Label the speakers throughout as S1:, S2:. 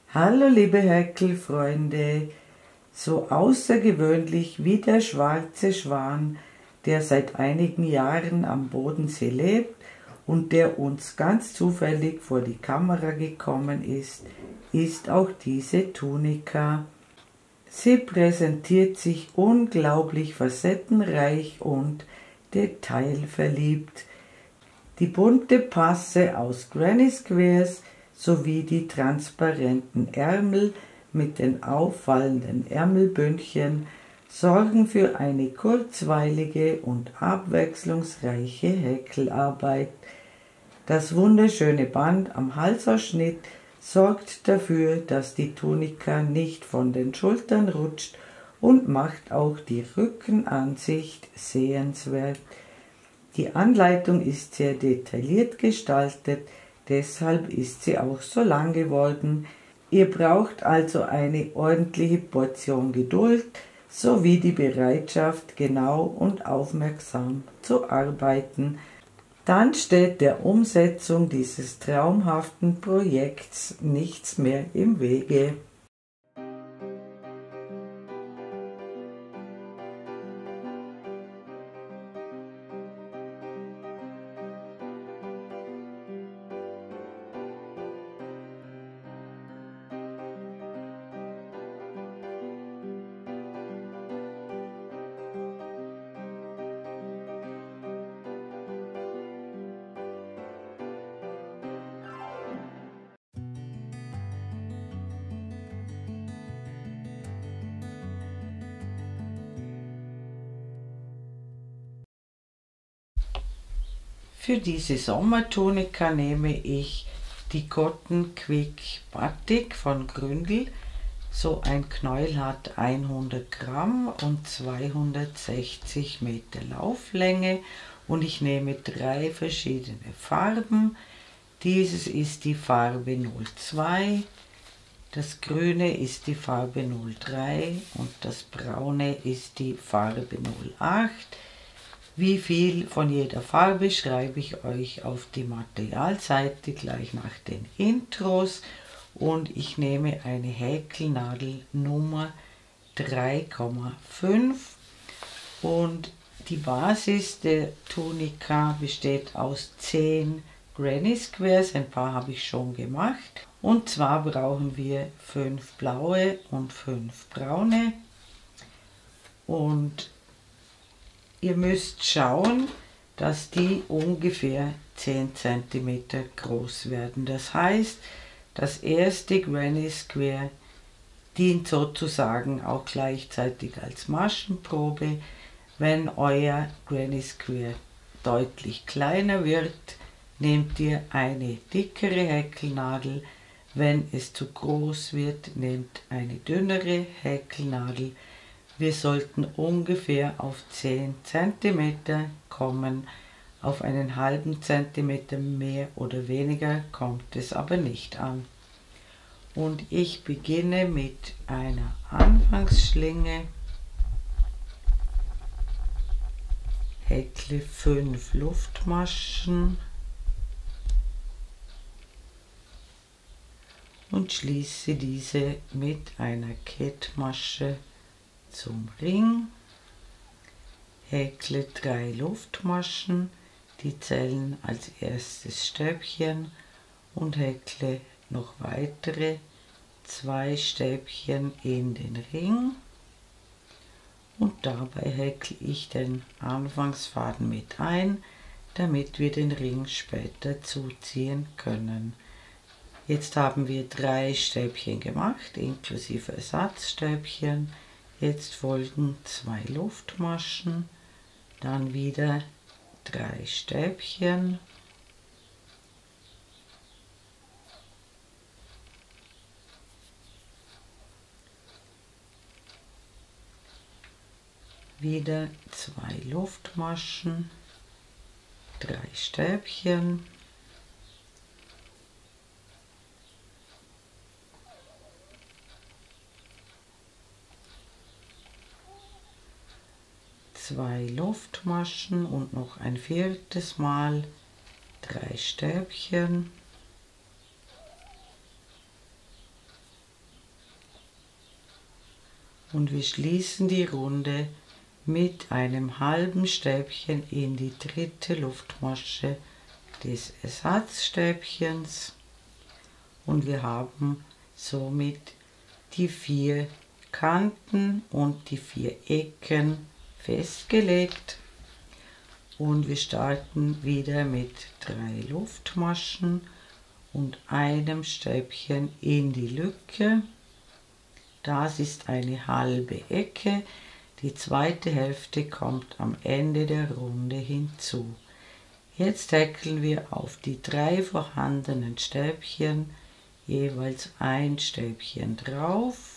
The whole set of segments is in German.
S1: Hallo liebe Häkelfreunde, so außergewöhnlich wie der schwarze Schwan, der seit einigen Jahren am Bodensee lebt und der uns ganz zufällig vor die Kamera gekommen ist, ist auch diese Tunika. Sie präsentiert sich unglaublich facettenreich und detailverliebt. Die bunte Passe aus Granny Squares sowie die transparenten Ärmel mit den auffallenden Ärmelbündchen sorgen für eine kurzweilige und abwechslungsreiche Häkelarbeit. Das wunderschöne Band am Halsausschnitt sorgt dafür, dass die Tunika nicht von den Schultern rutscht und macht auch die Rückenansicht sehenswert. Die Anleitung ist sehr detailliert gestaltet, deshalb ist sie auch so lang geworden. Ihr braucht also eine ordentliche Portion Geduld sowie die Bereitschaft, genau und aufmerksam zu arbeiten. Dann steht der Umsetzung dieses traumhaften Projekts nichts mehr im Wege. Für diese Sommertunika nehme ich die Cotton Quick Batik von Gründel. So ein Knäuel hat 100 Gramm und 260 Meter Lauflänge und ich nehme 3 verschiedene Farben. Dieses ist die Farbe 02, das Grüne ist die Farbe 03 und das Braune ist die Farbe 08. Wie viel von jeder Farbe schreibe ich euch auf die Materialseite gleich nach den Intros und ich nehme eine Häkelnadel Nummer 3,5 und die Basis der Tunika besteht aus 10 Granny Squares, ein paar habe ich schon gemacht und zwar brauchen wir 5 blaue und 5 braune und ihr müsst schauen, dass die ungefähr 10 cm groß werden. Das heißt, das erste Granny Square dient sozusagen auch gleichzeitig als Maschenprobe. Wenn euer Granny Square deutlich kleiner wird, nehmt ihr eine dickere Häkelnadel. Wenn es zu groß wird, nehmt eine dünnere Häkelnadel. Wir sollten ungefähr auf 10 cm kommen, auf einen halben Zentimeter mehr oder weniger kommt es aber nicht an. Und ich beginne mit einer Anfangsschlinge, häkle 5 Luftmaschen und schließe diese mit einer Kettmasche zum Ring, häkle 3 Luftmaschen, die zählen als erstes Stäbchen und häkle noch weitere 2 Stäbchen in den Ring und dabei häkle ich den Anfangsfaden mit ein, damit wir den Ring später zuziehen können. Jetzt haben wir 3 Stäbchen gemacht, inklusive Ersatzstäbchen. Jetzt folgen 2 Luftmaschen, dann wieder 3 Stäbchen, wieder 2 Luftmaschen, 3 Stäbchen, zwei Luftmaschen und noch ein viertes Mal 3 Stäbchen, und wir schließen die Runde mit einem halben Stäbchen in die dritte Luftmasche des Ersatzstäbchens und wir haben somit die 4 Kanten und die 4 Ecken festgelegt und wir starten wieder mit 3 Luftmaschen und einem Stäbchen in die Lücke. Das ist eine halbe Ecke. Die zweite Hälfte kommt am Ende der Runde hinzu. Jetzt häkeln wir auf die 3 vorhandenen Stäbchen jeweils ein Stäbchen drauf.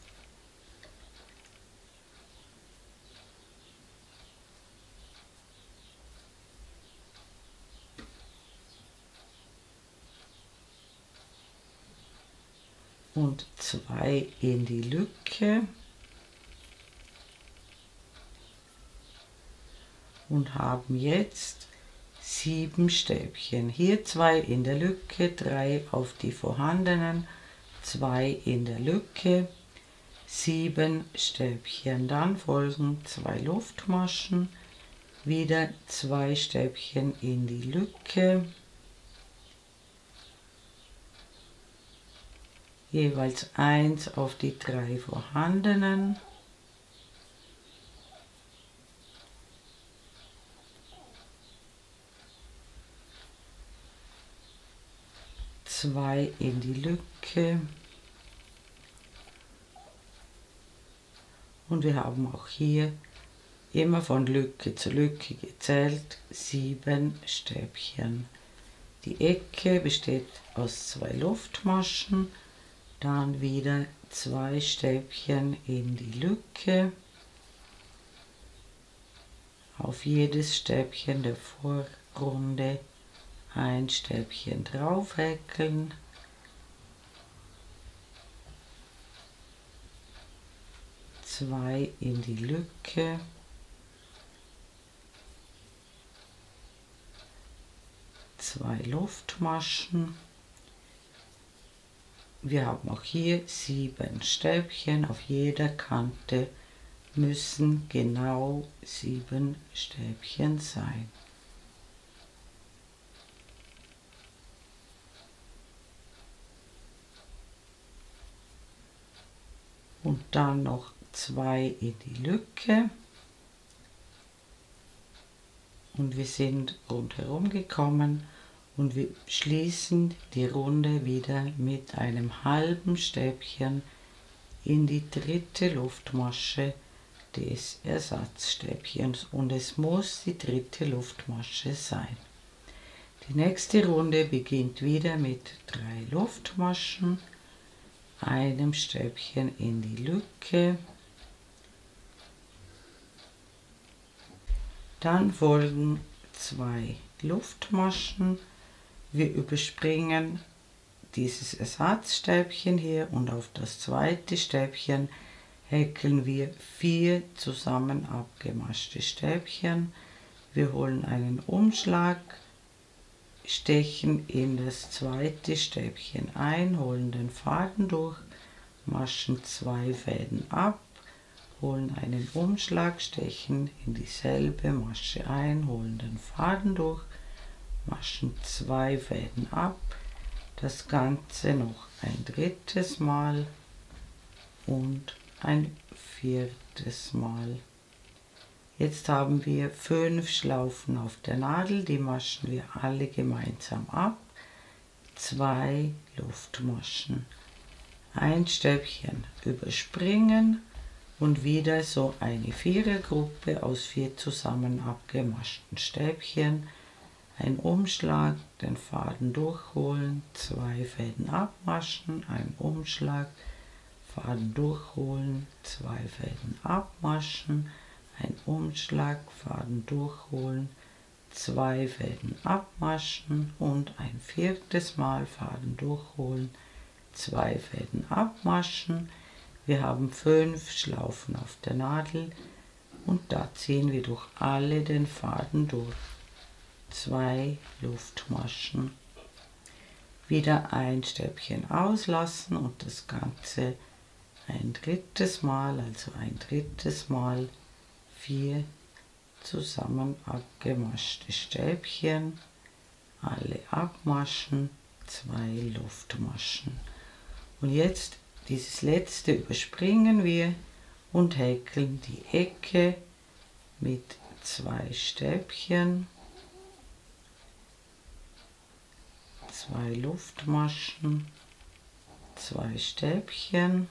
S1: Und 2 in die Lücke und haben jetzt 7 Stäbchen. Hier 2 in der Lücke, 3 auf die vorhandenen, 2 in der Lücke, 7 Stäbchen. Dann folgen 2 Luftmaschen, wieder 2 Stäbchen in die Lücke, jeweils 1 auf die 3 vorhandenen, zwei in die Lücke und wir haben auch hier immer von Lücke zu Lücke gezählt 7 Stäbchen. Die Ecke besteht aus 2 Luftmaschen, dann wieder 2 Stäbchen in die Lücke, auf jedes Stäbchen der Vorrunde ein Stäbchen drauf häkeln, zwei in die Lücke, zwei Luftmaschen. Wir haben auch hier 7 Stäbchen, auf jeder Kante müssen genau 7 Stäbchen sein. Und dann noch 2 in die Lücke und wir sind rundherum gekommen und wir schließen die Runde wieder mit einem halben Stäbchen in die dritte Luftmasche des Ersatzstäbchens und es muss die dritte Luftmasche sein. Die nächste Runde beginnt wieder mit 3 Luftmaschen, einem Stäbchen in die Lücke, dann folgen 2 Luftmaschen, wir überspringen dieses Ersatzstäbchen hier und auf das zweite Stäbchen häkeln wir 4 zusammen abgemaschte Stäbchen, wir holen einen Umschlag, stechen in das zweite Stäbchen ein, holen den Faden durch, maschen 2 Fäden ab, holen einen Umschlag, stechen in dieselbe Masche ein, holen den Faden durch, maschen 2 Fäden ab, das Ganze noch ein drittes Mal und ein viertes Mal. Jetzt haben wir 5 Schlaufen auf der Nadel, die maschen wir alle gemeinsam ab. 2 Luftmaschen, ein Stäbchen überspringen und wieder so eine Vierergruppe aus 4 zusammen abgemaschten Stäbchen. Ein Umschlag, den Faden durchholen, 2 Fäden abmaschen, ein Umschlag, Faden durchholen, 2 Fäden abmaschen, ein Umschlag, Faden durchholen, 2 Fäden abmaschen und ein viertes Mal Faden durchholen, 2 Fäden abmaschen. Wir haben 5 Schlaufen auf der Nadel und da ziehen wir durch alle den Faden durch. 2 Luftmaschen, wieder ein Stäbchen auslassen und das Ganze ein drittes Mal, also ein drittes Mal 4 zusammen abgemaschte Stäbchen, alle abmaschen, 2 Luftmaschen. Und jetzt dieses letzte überspringen wir und häkeln die Ecke mit 2 Stäbchen, 2 Luftmaschen, 2 Stäbchen,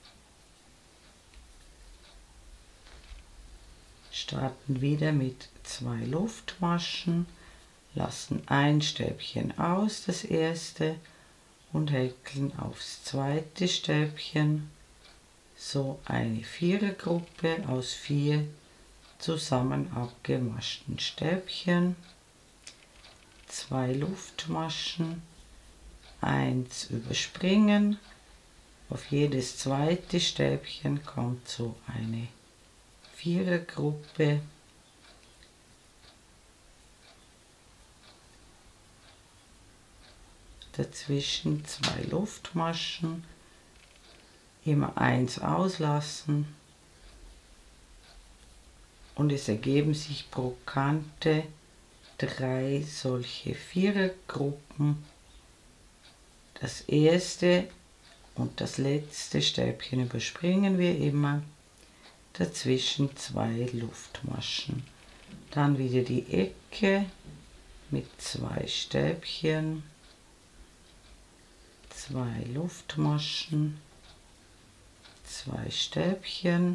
S1: starten wieder mit 2 Luftmaschen, lassen ein Stäbchen aus, das erste, und häkeln aufs zweite Stäbchen so eine Vierergruppe aus 4 zusammen abgemaschten Stäbchen, 2 Luftmaschen, 1 überspringen, auf jedes zweite Stäbchen kommt so eine Vierergruppe, dazwischen 2 Luftmaschen, immer 1 auslassen und es ergeben sich pro Kante 3 solche Vierergruppen. Das erste und das letzte Stäbchen überspringen wir immer, dazwischen 2 Luftmaschen. Dann wieder die Ecke mit 2 Stäbchen, 2 Luftmaschen, 2 Stäbchen,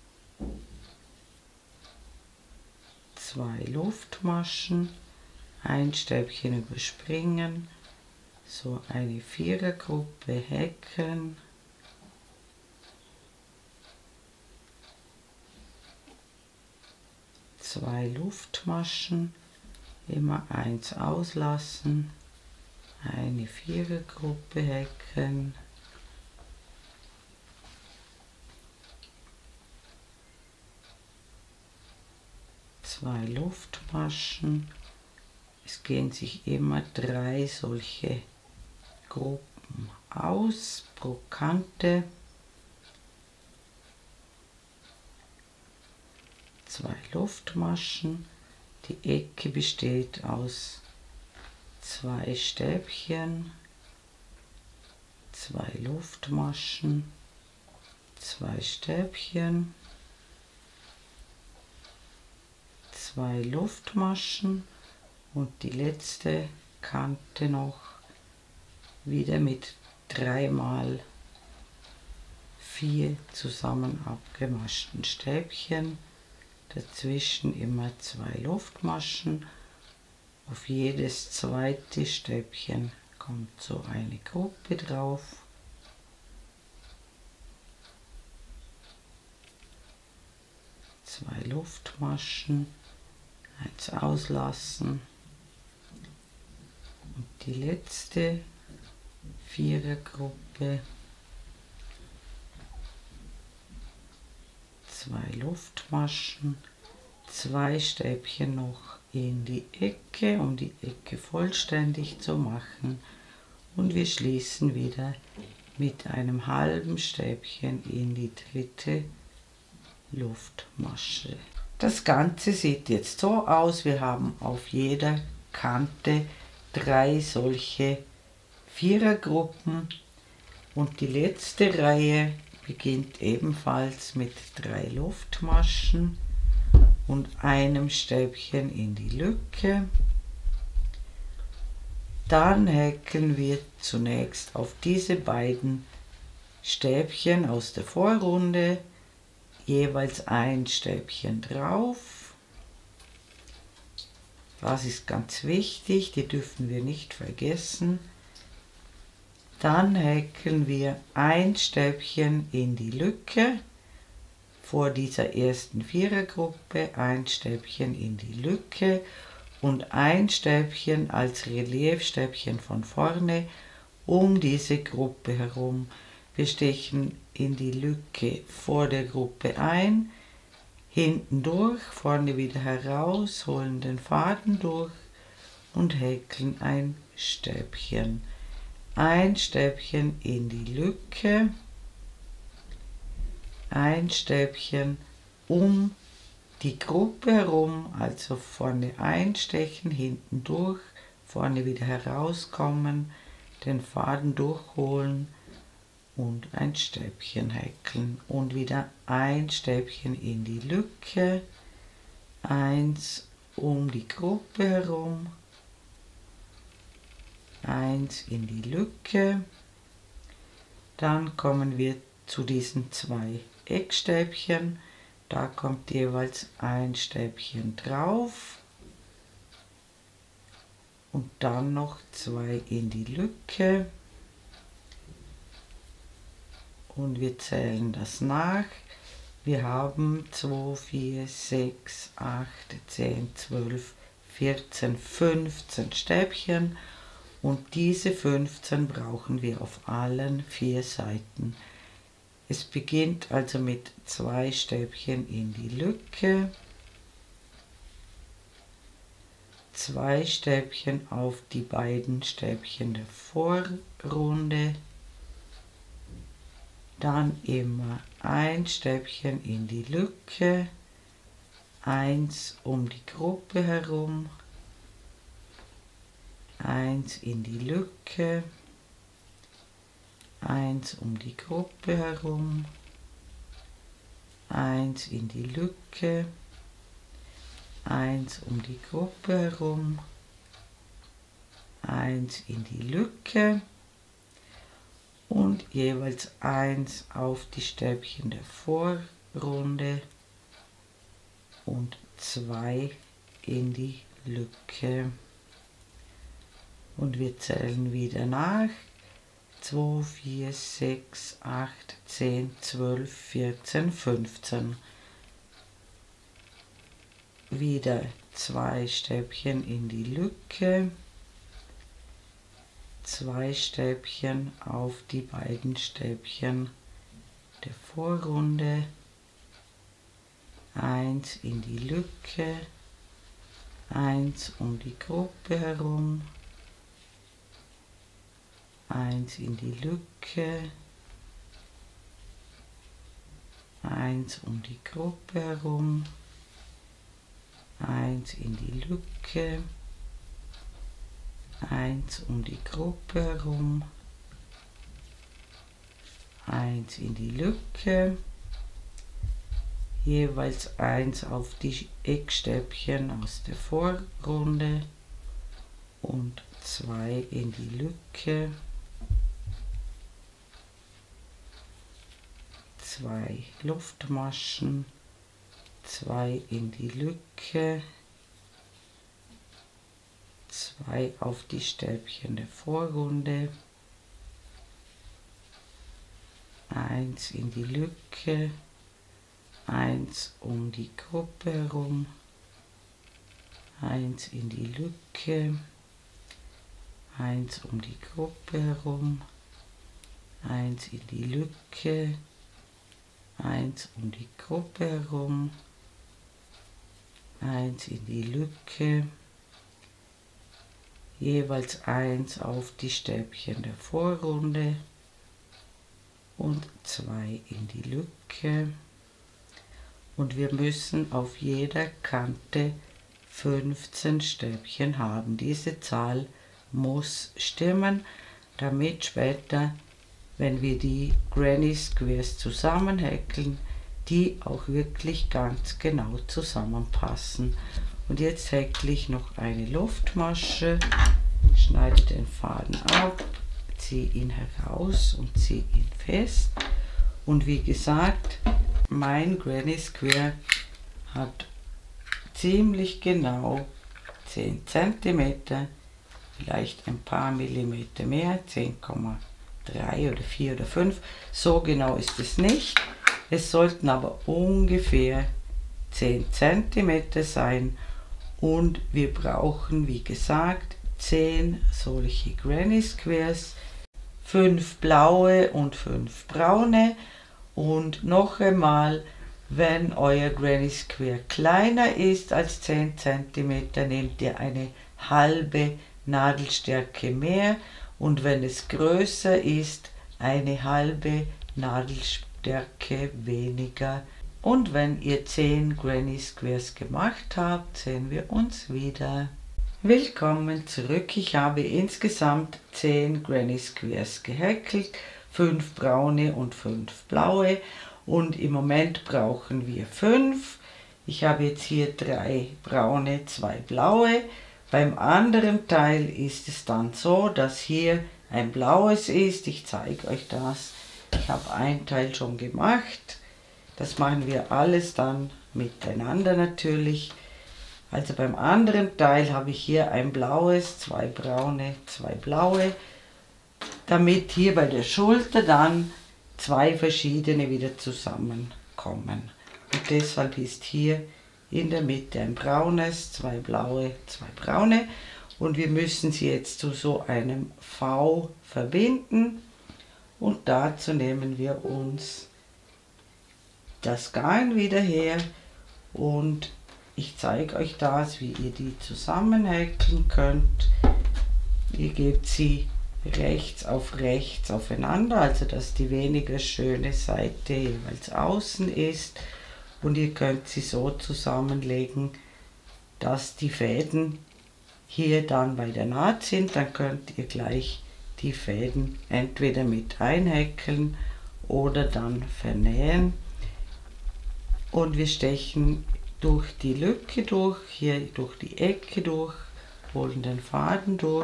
S1: 2 Luftmaschen, ein Stäbchen überspringen, so eine Vierergruppe häkeln, zwei Luftmaschen, immer 1 auslassen, eine Vierergruppe häkeln, zwei Luftmaschen. Es gehen sich immer 3 solche Gruppen aus pro Kante, 2 Luftmaschen. Die Ecke besteht aus 2 Stäbchen, 2 Luftmaschen, 2 Stäbchen, 2 Luftmaschen und die letzte Kante noch wieder mit 3 mal 4 zusammen abgemaschten Stäbchen, dazwischen immer 2 Luftmaschen. Auf jedes zweite Stäbchen kommt so eine Gruppe drauf. Zwei Luftmaschen, 1 auslassen und die letzte Vierergruppe, 2 Luftmaschen, 2 Stäbchen noch in die Ecke, um die Ecke vollständig zu machen, und wir schließen wieder mit einem halben Stäbchen in die dritte Luftmasche. Das Ganze sieht jetzt so aus: Wir haben auf jeder Kante 3 solche Vierergruppen und die letzte Reihe beginnt ebenfalls mit 3 Luftmaschen und einem Stäbchen in die Lücke. Dann häkeln wir zunächst auf diese beiden Stäbchen aus der Vorrunde jeweils ein Stäbchen drauf. Das ist ganz wichtig, die dürfen wir nicht vergessen. Dann häkeln wir ein Stäbchen in die Lücke vor dieser ersten Vierergruppe, ein Stäbchen in die Lücke und ein Stäbchen als Reliefstäbchen von vorne um diese Gruppe herum. Wir stechen in die Lücke vor der Gruppe ein, hinten durch, vorne wieder heraus, holen den Faden durch und häkeln ein Stäbchen. Ein Stäbchen in die Lücke, ein Stäbchen um die Gruppe herum, also vorne einstechen, hinten durch, vorne wieder herauskommen, den Faden durchholen und ein Stäbchen häkeln und wieder ein Stäbchen in die Lücke, eins um die Gruppe herum, eins in die Lücke. Dann kommen wir zu diesen 2 Eckstäbchen, da kommt jeweils ein Stäbchen drauf und dann noch 2 in die Lücke und wir zählen das nach. Wir haben 2, 4, 6, 8, 10, 12, 14, 15 Stäbchen und diese 15 brauchen wir auf allen 4 Seiten. Es beginnt also mit 2 Stäbchen in die Lücke, 2 Stäbchen auf die beiden Stäbchen der Vorrunde, dann immer ein Stäbchen in die Lücke, 1 um die Gruppe herum, 1 in die Lücke, 1 um die Gruppe herum, 1 in die Lücke, 1 um die Gruppe herum, 1 in die Lücke und jeweils 1 auf die Stäbchen der Vorrunde und 2 in die Lücke. Und wir zählen wieder nach. 2, 4, 6, 8, 10, 12, 14, 15. Wieder 2 Stäbchen in die Lücke, 2 Stäbchen auf die beiden Stäbchen der Vorrunde, 1 in die Lücke, 1 um die Gruppe herum, 1 in die Lücke, 1 um die Gruppe herum, 1 in die Lücke, 1 um die Gruppe herum, 1 in die Lücke, jeweils 1 auf die Eckstäbchen aus der Vorrunde und 2 in die Lücke, 2 Luftmaschen, 2 in die Lücke, 2 auf die Stäbchen der Vorrunde, 1 in die Lücke, 1 um die Gruppe herum, 1 in die Lücke, 1 um die Gruppe herum, 1 in die Lücke, 1 um die Gruppe herum, 1 in die Lücke, jeweils 1 auf die Stäbchen der Vorrunde und 2 in die Lücke. Und wir müssen auf jeder Kante 15 Stäbchen haben. Diese Zahl muss stimmen, damit später, wenn wir die Granny Squares zusammenhäkeln, die auch wirklich ganz genau zusammenpassen. Und jetzt häkle ich noch eine Luftmasche, schneide den Faden ab, ziehe ihn heraus und ziehe ihn fest. Und wie gesagt, mein Granny Square hat ziemlich genau 10 cm, vielleicht ein paar Millimeter mehr, 10,3 oder 4 oder 5. So genau ist es nicht. Es sollten aber ungefähr 10 cm sein. Und wir brauchen, wie gesagt, 10 solche Granny Squares, 5 blaue und 5 braune. Und noch einmal, wenn euer Granny Square kleiner ist als 10 cm, nehmt ihr eine halbe Nadelstärke mehr. Und wenn es größer ist, eine halbe Nadelstärke Stärke weniger. Und wenn ihr 10 Granny Squares gemacht habt, sehen wir uns wieder. Willkommen zurück. Ich habe insgesamt 10 Granny Squares gehäkelt, 5 braune und 5 blaue. Und im Moment brauchen wir 5. Ich habe jetzt hier 3 braune, 2 blaue. Beim anderen Teil ist es dann so, dass hier ein blaues ist. Ich zeige euch das. Ich habe ein Teil schon gemacht. Das machen wir alles dann miteinander natürlich. Also beim anderen Teil habe ich hier ein blaues, 2 braune, 2 blaue, damit hier bei der Schulter dann 2 verschiedene wieder zusammenkommen. Und deshalb ist hier in der Mitte ein braunes, 2 blaue, 2 braune. Und wir müssen sie jetzt zu so einem V verbinden. Und dazu nehmen wir uns das Garn wieder her und ich zeige euch das, wie ihr die zusammenhäkeln könnt. Ihr gebt sie rechts auf rechts aufeinander, also dass die weniger schöne Seite jeweils außen ist, und ihr könnt sie so zusammenlegen, dass die Fäden hier dann bei der Naht sind. Dann könnt ihr gleich die Fäden entweder mit einhäkeln oder dann vernähen. Und wir stechen durch die Lücke durch, hier durch die Ecke durch, holen den Faden durch,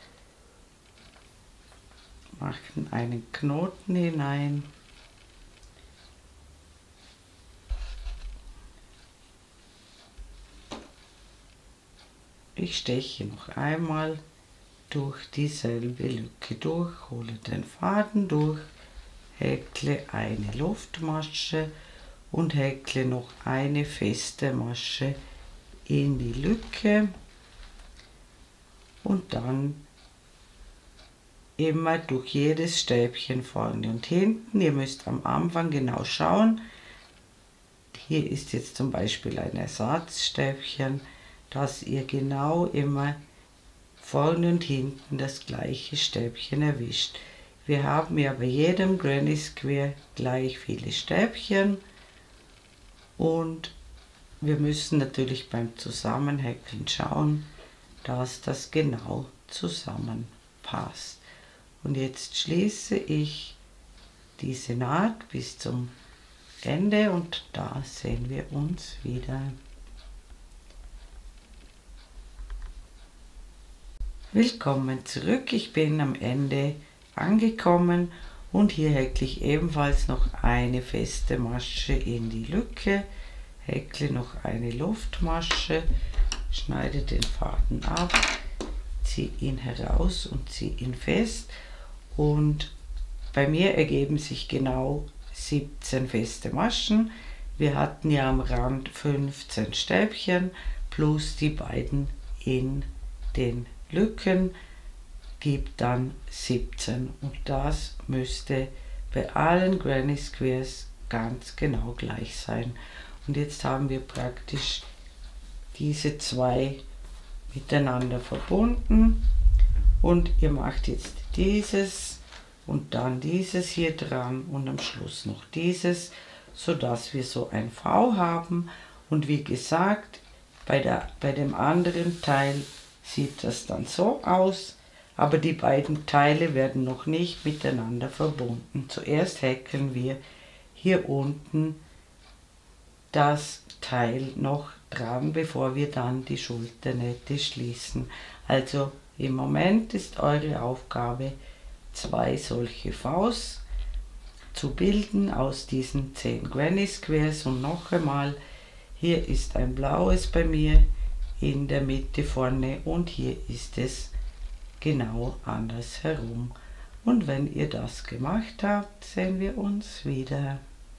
S1: machen einen Knoten hinein. Ich steche noch einmal durch dieselbe Lücke durch, hole den Faden durch, häkle eine Luftmasche und häkle noch eine feste Masche in die Lücke und dann immer durch jedes Stäbchen vorne und hinten. Ihr müsst am Anfang genau schauen. Hier ist jetzt zum Beispiel ein Ersatzstäbchen, dass ihr genau immer vorne und hinten das gleiche Stäbchen erwischt. Wir haben ja bei jedem Granny Square gleich viele Stäbchen. Und wir müssen natürlich beim Zusammenhäkeln schauen, dass das genau zusammenpasst. Und jetzt schließe ich diese Naht bis zum Ende und da sehen wir uns wieder. Willkommen zurück. Ich bin am Ende angekommen. Und hier häkle ich ebenfalls noch eine feste Masche in die Lücke, häkle noch eine Luftmasche, schneide den Faden ab, ziehe ihn heraus und ziehe ihn fest. Und bei mir ergeben sich genau 17 feste Maschen. Wir hatten ja am Rand 15 Stäbchen plus die beiden in den Lücken, gibt dann 17, und das müsste bei allen Granny Squares ganz genau gleich sein. Und jetzt haben wir praktisch diese zwei miteinander verbunden und ihr macht jetzt dieses und dann dieses hier dran und am Schluss noch dieses, so dass wir so ein V haben. Und wie gesagt, bei dem anderen Teil sieht das dann so aus. Aber die beiden Teile werden noch nicht miteinander verbunden. Zuerst häkeln wir hier unten das Teil noch dran, bevor wir dann die Schulternähte schließen. Also im Moment ist eure Aufgabe, 2 solche Vs zu bilden aus diesen 10 Granny Squares. Und noch einmal, hier ist ein blaues bei mir in der Mitte vorne und hier ist es genau andersherum. Und wenn ihr das gemacht habt, sehen wir uns wieder.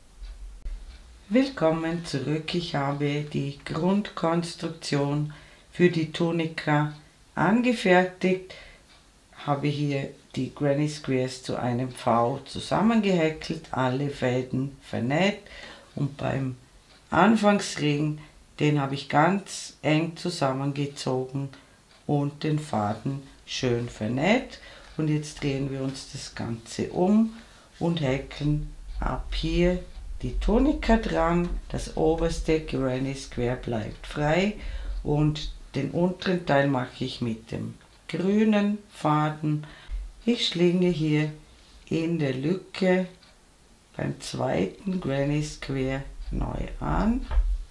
S1: Willkommen zurück. Ich habe die Grundkonstruktion für die Tunika angefertigt. Habe hier die Granny Squares zu einem V zusammengehäkelt, alle Fäden vernäht, und beim Anfangsring, den habe ich ganz eng zusammengezogen und den Faden schön vernäht. Und jetzt drehen wir uns das Ganze um und häkeln ab hier die Tunika dran, das oberste Granny Square bleibt frei und den unteren Teil mache ich mit dem grünen Faden. Ich schlinge hier in der Lücke beim zweiten Granny Square neu an.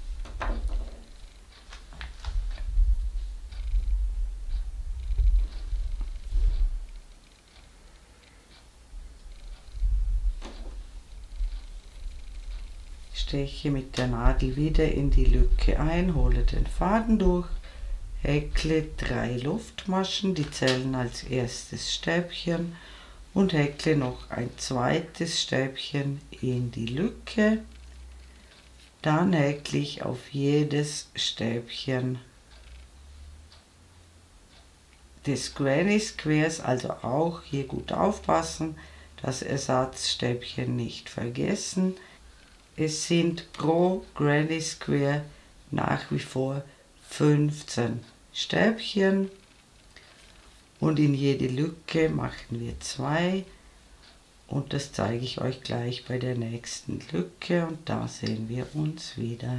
S1: Steche mit der Nadel wieder in die Lücke ein, hole den Faden durch, häkle 3 Luftmaschen, die zählen als erstes Stäbchen und häkle noch ein zweites Stäbchen in die Lücke. Dann häkle ich auf jedes Stäbchen des Granny Squares, also auch hier gut aufpassen, das Ersatzstäbchen nicht vergessen. Es sind pro Granny Square nach wie vor 15 Stäbchen und in jede Lücke machen wir 2 und das zeige ich euch gleich bei der nächsten Lücke und da sehen wir uns wieder.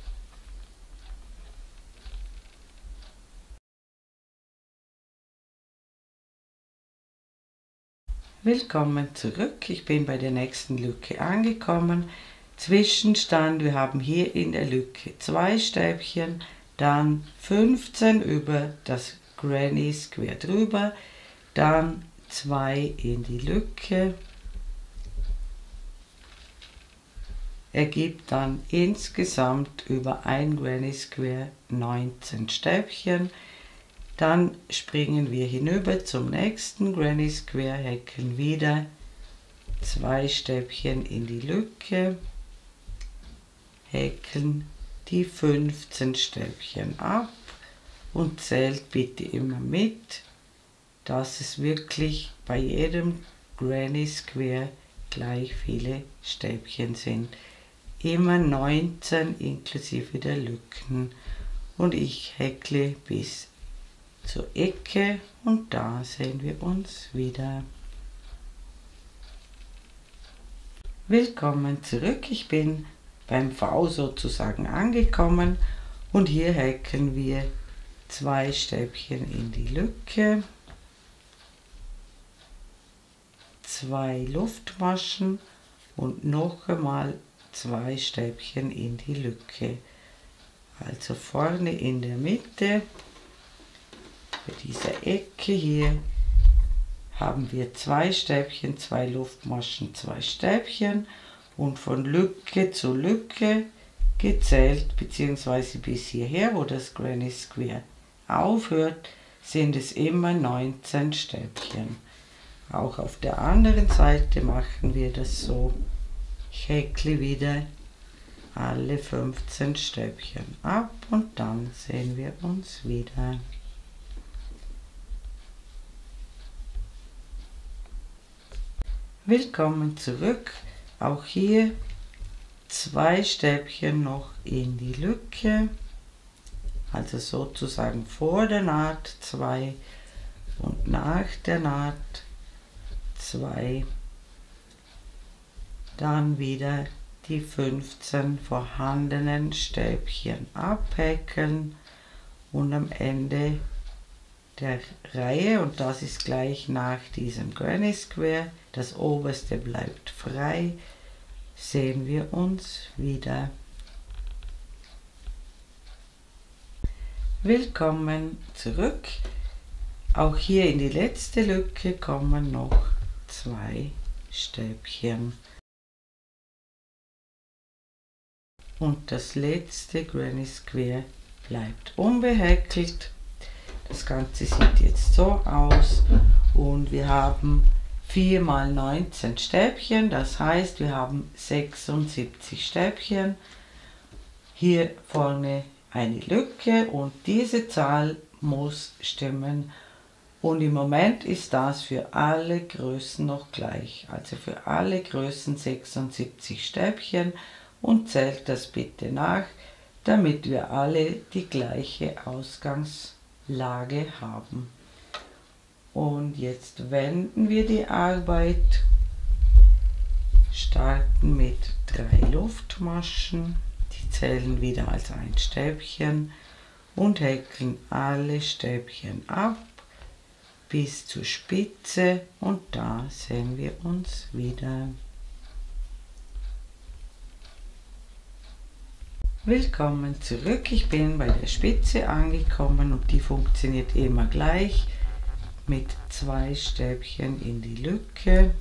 S1: Willkommen zurück, ich bin bei der nächsten Lücke angekommen. Zwischenstand, wir haben hier in der Lücke 2 Stäbchen, dann 15 über das Granny Square drüber, dann 2 in die Lücke, ergibt dann insgesamt über ein Granny Square 19 Stäbchen. Dann springen wir hinüber zum nächsten Granny Square, häkeln wieder 2 Stäbchen in die Lücke, häkeln die 15 Stäbchen ab und zählt bitte immer mit, dass es wirklich bei jedem Granny Square gleich viele Stäbchen sind. Immer 19 inklusive der Lücken und ich häkle bis zur Ecke und da sehen wir uns wieder. Willkommen zurück, ich bin beim V sozusagen angekommen und hier häkeln wir 2 Stäbchen in die Lücke, 2 Luftmaschen und noch einmal 2 Stäbchen in die Lücke. Also vorne in der Mitte, bei dieser Ecke hier, haben wir 2 Stäbchen, 2 Luftmaschen, 2 Stäbchen und von Lücke zu Lücke gezählt, beziehungsweise bis hierher, wo das Granny Square aufhört, sind es immer 19 Stäbchen. Auch auf der anderen Seite machen wir das so. Ich häkle wieder alle 15 Stäbchen ab und dann sehen wir uns wieder. Willkommen zurück. Auch hier 2 Stäbchen noch in die Lücke, also sozusagen vor der Naht 2 und nach der Naht 2. Dann wieder die 15 vorhandenen Stäbchen abhäkeln und am Ende der Reihe, und das ist gleich nach diesem Granny Square, das oberste bleibt frei, sehen wir uns wieder. Willkommen zurück. Auch hier in die letzte Lücke kommen noch 2 Stäbchen. Und das letzte Granny Square bleibt unbehäkelt. Das Ganze sieht jetzt so aus und wir haben 4 mal 19 Stäbchen, das heißt wir haben 76 Stäbchen. Hier vorne eine Lücke und diese Zahl muss stimmen und im Moment ist das für alle Größen noch gleich, also für alle Größen 76 Stäbchen und zählt das bitte nach, damit wir alle die gleiche Ausgangslage haben. Und jetzt wenden wir die Arbeit, starten mit 3 Luftmaschen, die zählen wieder als ein Stäbchen und häkeln alle Stäbchen ab bis zur Spitze und da sehen wir uns wieder. Willkommen zurück, ich bin bei der Spitze angekommen und die funktioniert immer gleich mit 2 Stäbchen in die Lücke,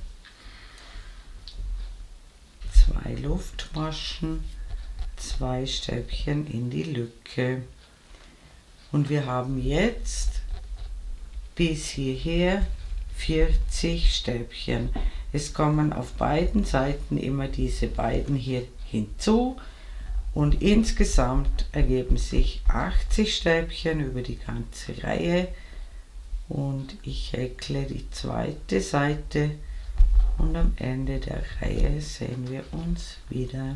S1: 2 Luftmaschen, 2 Stäbchen in die Lücke und wir haben jetzt bis hierher 40 Stäbchen. Es kommen auf beiden Seiten immer diese beiden hier hinzu und insgesamt ergeben sich 80 Stäbchen über die ganze Reihe und ich häkle die zweite Seite und am Ende der Reihe sehen wir uns wieder.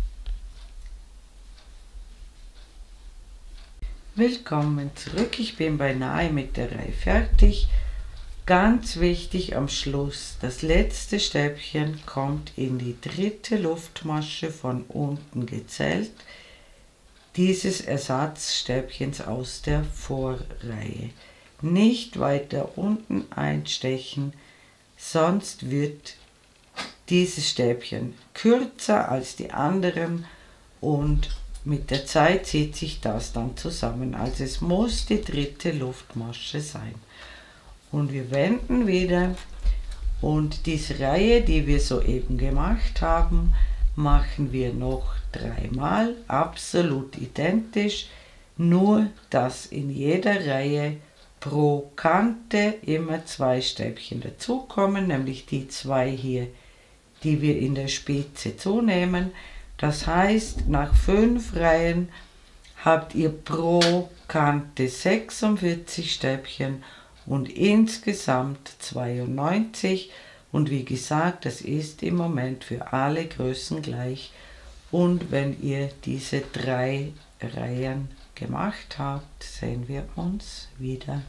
S1: Willkommen zurück, ich bin beinahe mit der Reihe fertig. Ganz wichtig am Schluss, das letzte Stäbchen kommt in die 3. Luftmasche von unten gezählt, dieses Ersatzstäbchens aus der Vorreihe. Nicht weiter unten einstechen, sonst wird dieses Stäbchen kürzer als die anderen und mit der Zeit zieht sich das dann zusammen. Also es muss die 3. Luftmasche sein. Und wir wenden wieder und diese Reihe, die wir soeben gemacht haben, machen wir noch 3 Mal, absolut identisch, nur dass in jeder Reihe pro Kante immer 2 Stäbchen dazukommen, nämlich die 2 hier, die wir in der Spitze zunehmen. Das heißt, nach 5 Reihen habt ihr pro Kante 46 Stäbchen und insgesamt 92 und wie gesagt, das ist im Moment für alle Größen gleich und wenn ihr diese 3 Reihen gemacht habt, sehen wir uns wieder.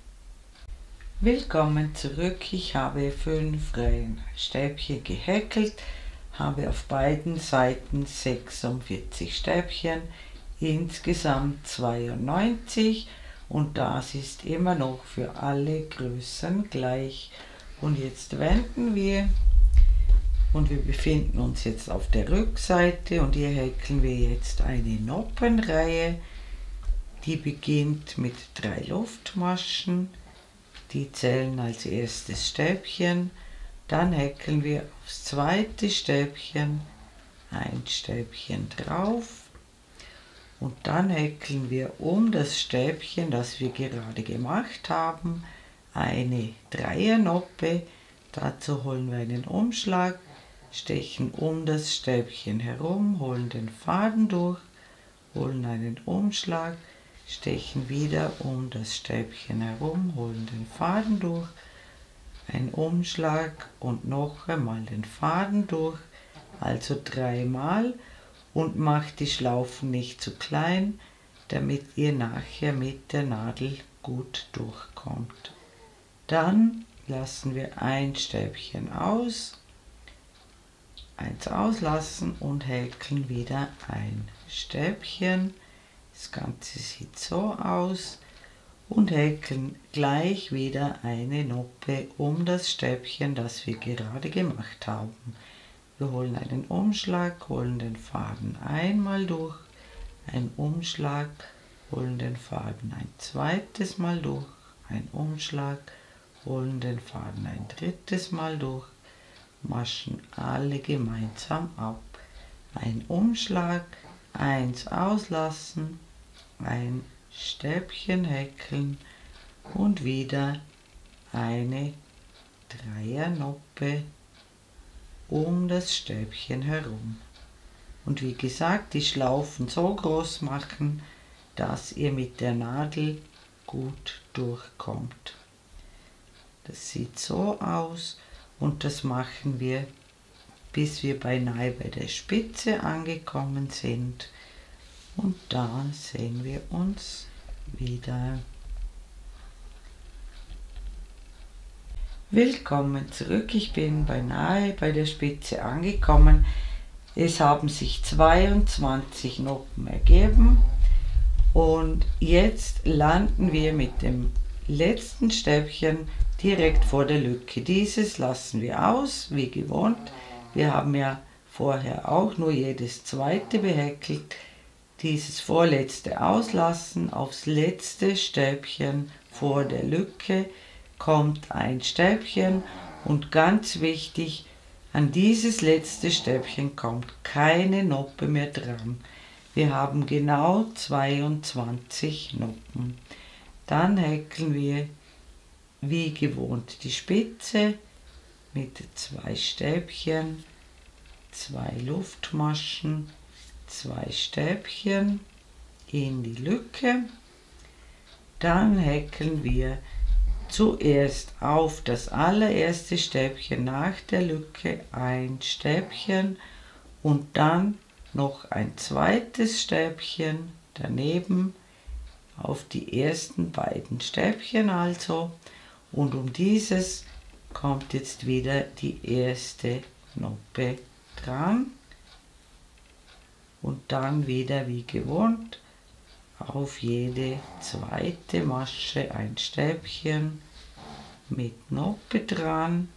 S1: Willkommen zurück, ich habe 5 Reihen Stäbchen gehäkelt, habe auf beiden Seiten 46 Stäbchen, insgesamt 92 und das ist immer noch für alle Größen gleich. Und jetzt wenden wir und wir befinden uns jetzt auf der Rückseite und hier häkeln wir jetzt eine Noppenreihe, die beginnt mit 3 Luftmaschen, die zählen als erstes Stäbchen, dann häkeln wir aufs zweite Stäbchen ein Stäbchen drauf. Und dann häkeln wir um das Stäbchen, das wir gerade gemacht haben, eine Dreiernoppe. Dazu holen wir einen Umschlag, stechen um das Stäbchen herum, holen den Faden durch, holen einen Umschlag, stechen wieder um das Stäbchen herum, holen den Faden durch, ein Umschlag und noch einmal den Faden durch, also 3 Mal. Und macht die Schlaufen nicht zu klein, damit ihr nachher mit der Nadel gut durchkommt. Dann lassen wir ein Stäbchen aus, eins auslassen und häkeln wieder ein Stäbchen. Das Ganze sieht so aus und häkeln gleich wieder eine Noppe um das Stäbchen, das wir gerade gemacht haben. Wir holen einen Umschlag, holen den Faden einmal durch, ein Umschlag, holen den Faden ein zweites Mal durch, ein Umschlag, holen den Faden ein drittes Mal durch, maschen alle gemeinsam ab. Ein Umschlag, eins auslassen, ein Stäbchen häkeln und wieder eine Dreiernoppe um das Stäbchen herum. Und wie gesagt, die Schlaufen so groß machen, dass ihr mit der Nadel gut durchkommt. Das sieht so aus und das machen wir, bis wir beinahe bei der Spitze angekommen sind. Und da sehen wir uns wieder. Willkommen zurück, ich bin beinahe bei der Spitze angekommen. Es haben sich 22 Noppen ergeben und jetzt landen wir mit dem letzten Stäbchen direkt vor der Lücke. Dieses lassen wir aus, wie gewohnt. Wir haben ja vorher auch nur jedes zweite behäkelt. Dieses vorletzte auslassen, aufs letzte Stäbchen vor der Lücke kommt ein Stäbchen und ganz wichtig, an dieses letzte Stäbchen kommt keine Noppe mehr dran. Wir haben genau 22 Noppen. Dann häkeln wir wie gewohnt die Spitze mit 2 Stäbchen, 2 Luftmaschen, 2 Stäbchen in die Lücke. Dann häkeln wir zuerst auf das allererste Stäbchen nach der Lücke ein Stäbchen und dann noch ein zweites Stäbchen daneben auf die ersten beiden Stäbchen also, und um dieses kommt jetzt wieder die erste Noppe dran und dann wieder wie gewohnt auf jede zweite Masche ein Stäbchen mit Noppe dran,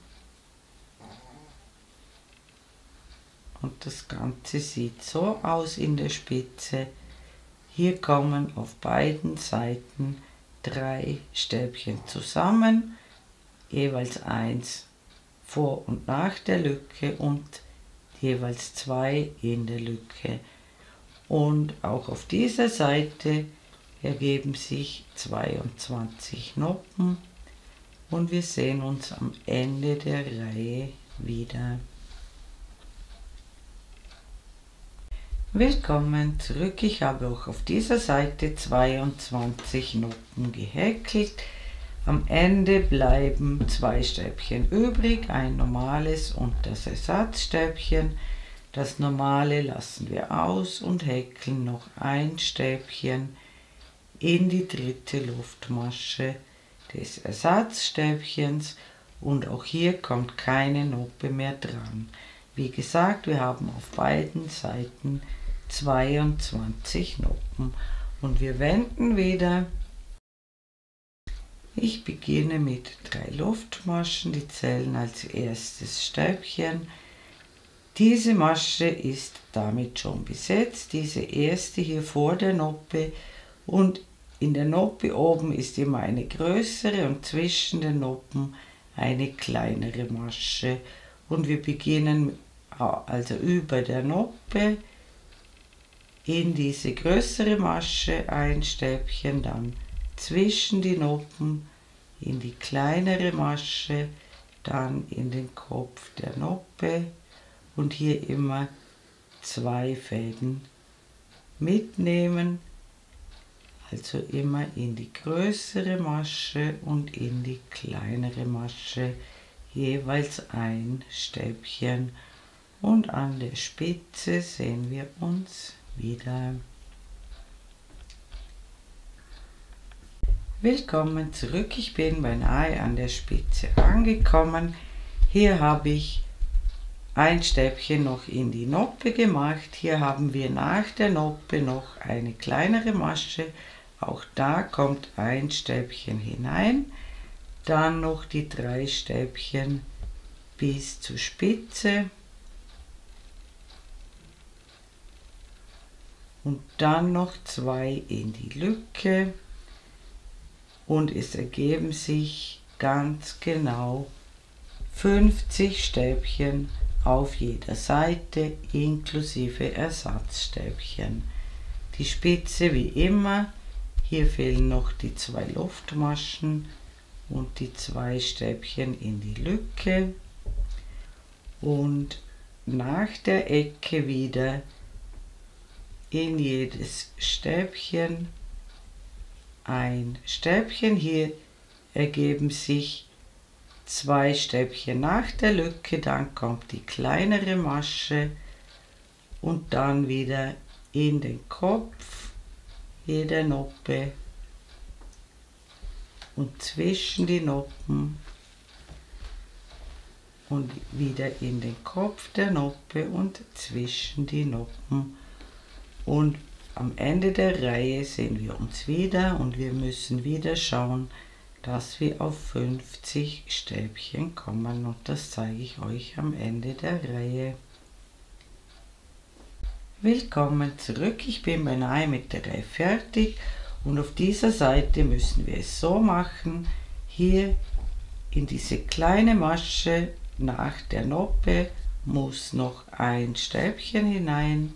S1: und das Ganze sieht so aus in der Spitze. Hier kommen auf beiden Seiten 3 Stäbchen zusammen, jeweils 1 vor und nach der Lücke und jeweils 2 in der Lücke. Und auch auf dieser Seite ergeben sich 22 Noppen und wir sehen uns am Ende der Reihe wieder. Willkommen zurück, ich habe auch auf dieser Seite 22 Noppen gehäkelt. Am Ende bleiben 2 Stäbchen übrig, ein normales und das Ersatzstäbchen. Das normale lassen wir aus und häkeln noch ein Stäbchen in die dritte Luftmasche des Ersatzstäbchens und auch hier kommt keine Noppe mehr dran. Wie gesagt, wir haben auf beiden Seiten 22 Noppen und wir wenden wieder. Ich beginne mit 3 Luftmaschen, die zählen als erstes Stäbchen. Diese Masche ist damit schon besetzt, diese erste hier vor der Noppe, und in der Noppe oben ist immer eine größere und zwischen den Noppen eine kleinere Masche. Und wir beginnen also über der Noppe in diese größere Masche ein Stäbchen, dann zwischen die Noppen in die kleinere Masche, dann in den Kopf der Noppe. Und hier immer 2 Fäden mitnehmen, also immer in die größere Masche und in die kleinere Masche jeweils ein Stäbchen, und an der Spitze sehen wir uns wieder. Willkommen zurück, ich bin beinahe an der Spitze angekommen. Hier habe ich ein Stäbchen noch in die Noppe gemacht. Hier haben wir nach der Noppe noch eine kleinere Masche. Auch da kommt ein Stäbchen hinein. Dann noch die 3 Stäbchen bis zur Spitze. Und dann noch 2 in die Lücke. Und es ergeben sich ganz genau 50 Stäbchen auf jeder Seite inklusive Ersatzstäbchen. Die Spitze wie immer, hier fehlen noch die 2 Luftmaschen und die 2 Stäbchen in die Lücke, und nach der Ecke wieder in jedes Stäbchen ein Stäbchen. Hier ergeben sich 2 Stäbchen nach der Lücke, dann kommt die kleinere Masche und dann wieder in den Kopf jeder Noppe und zwischen die Noppen und wieder in den Kopf der Noppe und zwischen die Noppen. Und am Ende der Reihe sehen wir uns wieder und wir müssen wieder schauen, dass wir auf 50 Stäbchen kommen, und das zeige ich euch am Ende der Reihe. Willkommen zurück, ich bin beinahe mit der Reihe fertig und auf dieser Seite müssen wir es so machen, hier in diese kleine Masche nach der Noppe muss noch ein Stäbchen hinein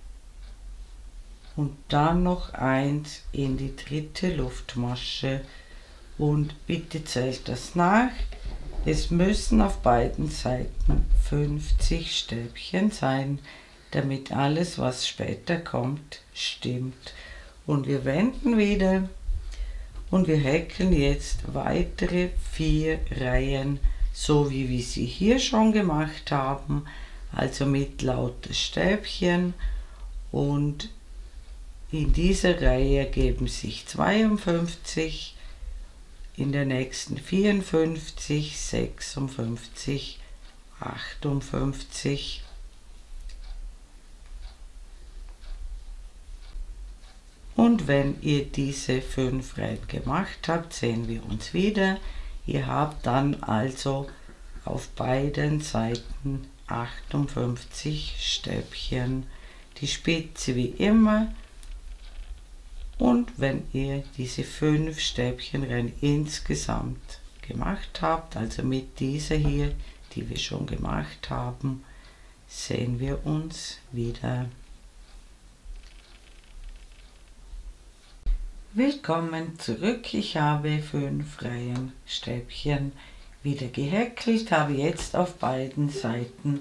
S1: und dann noch eins in die dritte Luftmasche. Und bitte zählt das nach. Es müssen auf beiden Seiten 50 Stäbchen sein, damit alles, was später kommt, stimmt. Und wir wenden wieder und wir häkeln jetzt weitere 4 Reihen, so wie wir sie hier schon gemacht haben, also mit lauter Stäbchen, und in dieser Reihe ergeben sich 52, in der nächsten 54, 56, 58. Und wenn ihr diese 5 Reihen gemacht habt, sehen wir uns wieder. Ihr habt dann also auf beiden Seiten 58 Stäbchen, die Spitze wie immer. Und wenn ihr diese 5 Stäbchenreihen insgesamt gemacht habt, also mit dieser hier, die wir schon gemacht haben, sehen wir uns wieder. Willkommen zurück, ich habe 5 Reihen Stäbchen wieder gehäkelt, habe jetzt auf beiden Seiten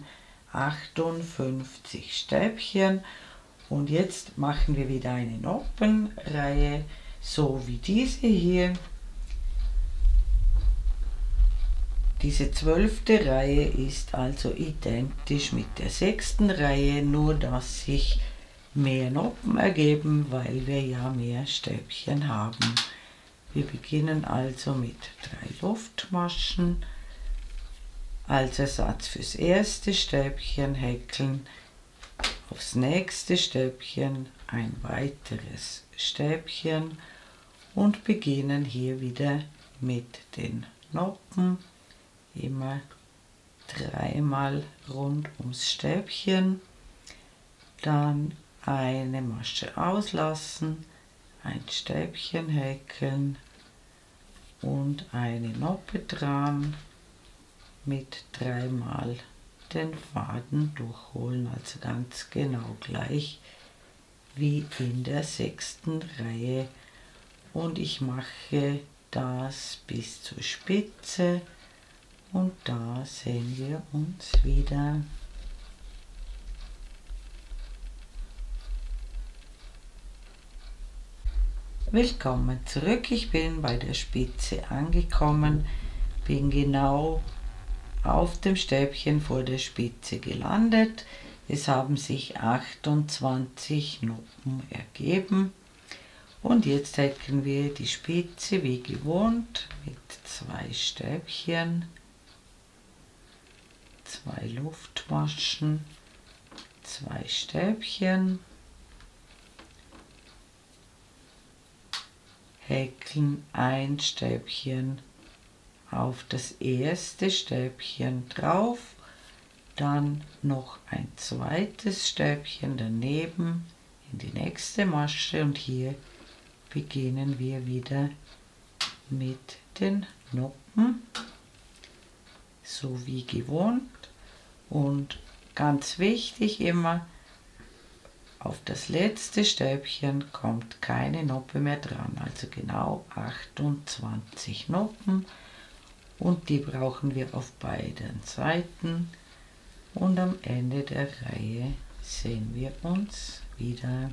S1: 58 Stäbchen. Und jetzt machen wir wieder eine Noppenreihe, so wie diese hier. Diese 12. Reihe ist also identisch mit der 6. Reihe, nur dass sich mehr Noppen ergeben, weil wir ja mehr Stäbchen haben. Wir beginnen also mit 3 Luftmaschen. Als Ersatz fürs erste Stäbchen häkeln aufs nächste Stäbchen ein weiteres Stäbchen und beginnen hier wieder mit den Noppen, immer 3-mal rund ums Stäbchen, dann eine Masche auslassen, ein Stäbchen häkeln und eine Noppe dran, mit 3-mal den Faden durchholen, also ganz genau gleich wie in der 6. Reihe, und ich mache das bis zur Spitze und da sehen wir uns wieder. Willkommen zurück, ich bin bei der Spitze angekommen, bin genau auf dem Stäbchen vor der Spitze gelandet. Es haben sich 28 Noppen ergeben und jetzt häkeln wir die Spitze wie gewohnt mit 2 Stäbchen, 2 Luftmaschen, 2 Stäbchen, häkeln ein Stäbchen auf das erste Stäbchen drauf, dann noch ein zweites Stäbchen daneben in die nächste Masche, und hier beginnen wir wieder mit den Noppen, so wie gewohnt. Und ganz wichtig immer, auf das letzte Stäbchen kommt keine Noppe mehr dran, also genau 28 Noppen. Und die brauchen wir auf beiden Seiten, und am Ende der Reihe sehen wir uns wieder.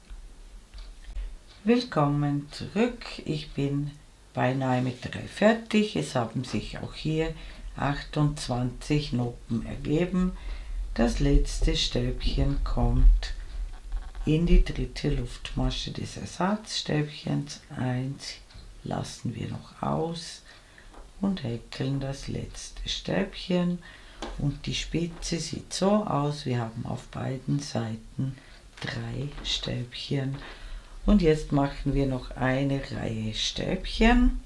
S1: Willkommen zurück, ich bin beinahe mit der Reihe fertig. Es haben sich auch hier 28 Noppen ergeben. Das letzte Stäbchen kommt in die dritte Luftmasche des Ersatzstäbchens. 1 lassen wir noch aus und häkeln das letzte Stäbchen, und die Spitze sieht so aus. Wir haben auf beiden Seiten 3 Stäbchen und jetzt machen wir noch eine Reihe Stäbchen.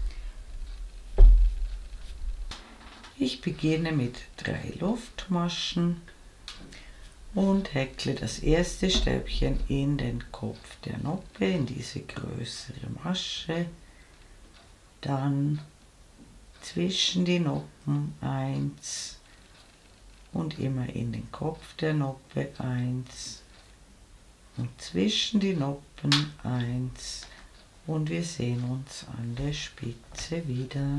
S1: Ich beginne mit 3 Luftmaschen und häkle das erste Stäbchen in den Kopf der Noppe, in diese größere Masche, dann zwischen die Noppen 1 und immer in den Kopf der Noppe 1 und zwischen die Noppen 1 und wir sehen uns an der Spitze wieder.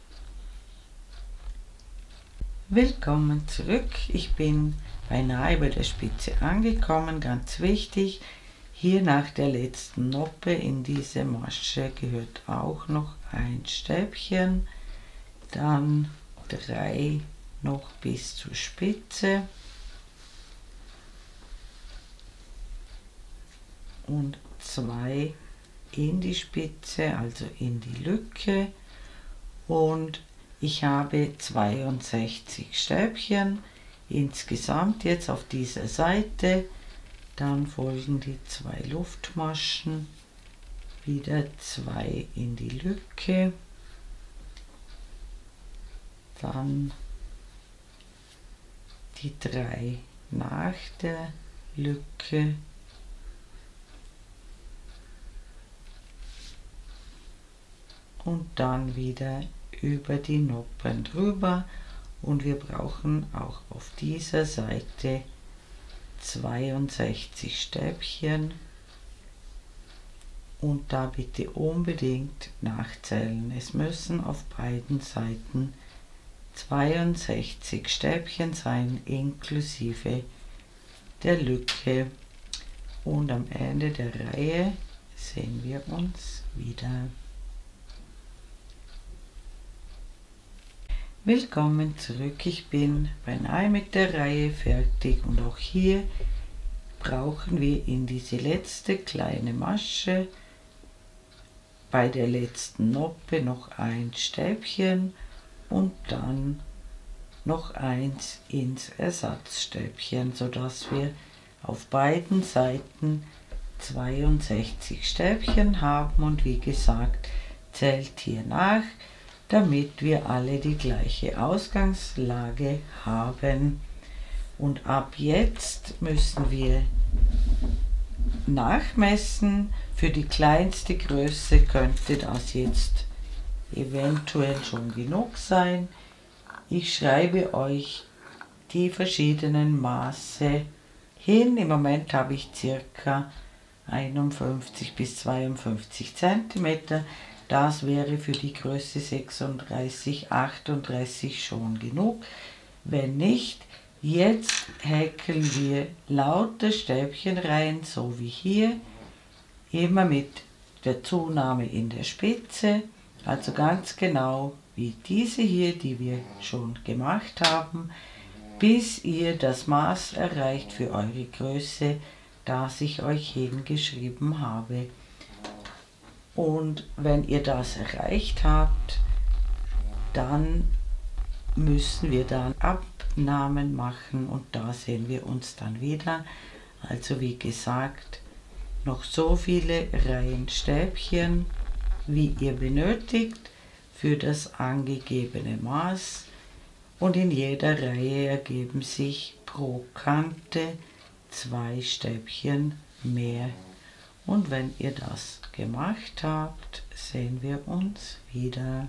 S1: Willkommen zurück, ich bin beinahe bei der Spitze angekommen. Ganz wichtig, hier nach der letzten Noppe in diese Masche gehört auch noch ein Stäbchen, dann 3 noch bis zur Spitze und 2 in die Spitze, also in die Lücke, und ich habe 62 Stäbchen insgesamt jetzt auf dieser Seite. Dann folgen die 2 Luftmaschen, wieder 2 in die Lücke, dann die 3 nach der Lücke und dann wieder über die Noppen drüber, und wir brauchen auch auf dieser Seite 62 Stäbchen und da bitte unbedingt nachzählen. Es müssen auf beiden Seiten 62 Stäbchen sein, inklusive der Lücke, und am Ende der Reihe sehen wir uns wieder. Willkommen zurück, ich bin beinahe mit der Reihe fertig und auch hier brauchen wir in diese letzte kleine Masche bei der letzten Noppe noch ein Stäbchen und dann noch eins ins Ersatzstäbchen, sodass wir auf beiden Seiten 62 Stäbchen haben, und wie gesagt, zählt hier nach, damit wir alle die gleiche Ausgangslage haben. Und ab jetzt müssen wir nachmessen. Für die kleinste Größe könnte das jetzt eventuell schon genug sein. Ich schreibe euch die verschiedenen Maße hin. Im Moment habe ich circa 51 bis 52 cm. Das wäre für die Größe 36, 38 schon genug. Wenn nicht, jetzt häkeln wir lauter Stäbchen rein, so wie hier, immer mit der Zunahme in der Spitze, also ganz genau wie diese hier, die wir schon gemacht haben, bis ihr das Maß erreicht für eure Größe, das ich euch hingeschrieben habe. Und wenn ihr das erreicht habt, dann müssen wir dann Abnahmen machen und da sehen wir uns dann wieder. Also wie gesagt, noch so viele Reihen Stäbchen, wie ihr benötigt für das angegebene Maß, und in jeder Reihe ergeben sich pro Kante 2 Stäbchen mehr. Und wenn ihr das gemacht habt, sehen wir uns wieder.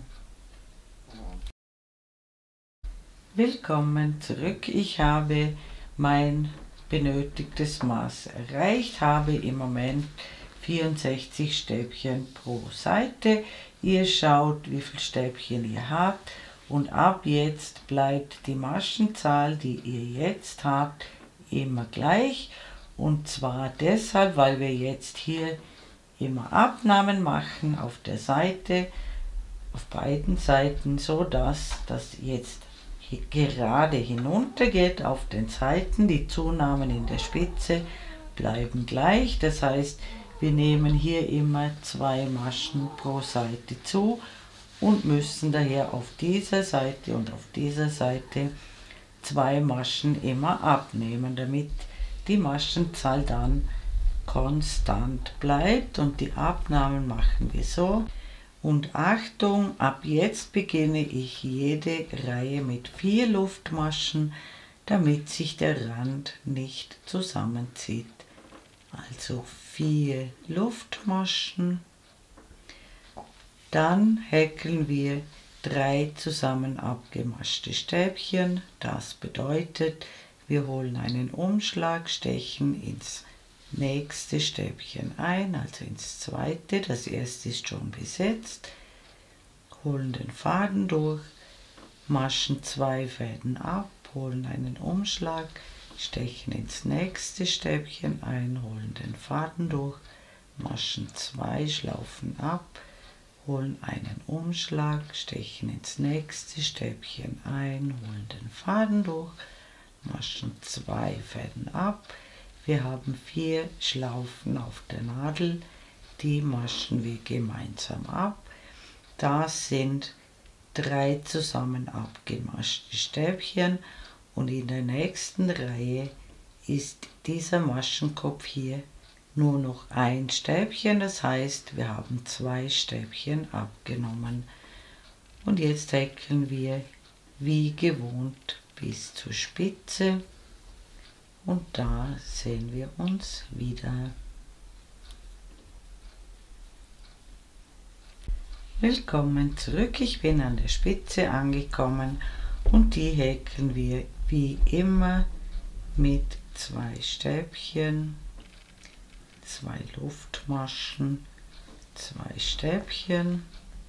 S1: Willkommen zurück. Ich habe mein benötigtes Maß erreicht, habe im Moment 64 Stäbchen pro Seite. Ihr schaut, wie viele Stäbchen ihr habt, und ab jetzt bleibt die Maschenzahl, die ihr jetzt habt, immer gleich. Und zwar deshalb, weil wir jetzt hier immer Abnahmen machen auf der Seite, auf beiden Seiten, so dass das jetzt gerade hinunter geht auf den Seiten. Die Zunahmen in der Spitze bleiben gleich. Das heißt, wir nehmen hier immer 2 Maschen pro Seite zu und müssen daher auf dieser Seite und auf dieser Seite 2 Maschen immer abnehmen, damit die Maschenzahl dann konstant bleibt, und die Abnahmen machen wir so. Und Achtung, ab jetzt beginne ich jede Reihe mit 4 Luftmaschen, damit sich der Rand nicht zusammenzieht. Also 4 Luftmaschen. Dann häkeln wir 3 zusammen abgemaschte Stäbchen. Das bedeutet, wir holen einen Umschlag, stechen ins nächste Stäbchen ein, also ins zweite. Das erste ist schon besetzt. Holen den Faden durch, maschen 2 Fäden ab, holen einen Umschlag, stechen ins nächste Stäbchen ein, holen den Faden durch, maschen 2 Schlaufen ab, holen einen Umschlag, stechen ins nächste Stäbchen ein, holen den Faden durch, maschen 2 Fäden ab. Wir haben 4 Schlaufen auf der Nadel, die maschen wir gemeinsam ab. Das sind 3 zusammen abgemaschte Stäbchen, und in der nächsten Reihe ist dieser Maschenkopf hier nur noch ein Stäbchen, das heißt, wir haben 2 Stäbchen abgenommen. Und jetzt häkeln wir wie gewohnt bis zur Spitze, und da sehen wir uns wieder. Willkommen zurück, ich bin an der Spitze angekommen, und die häkeln wir wie immer mit 2 Stäbchen, 2 Luftmaschen, 2 Stäbchen,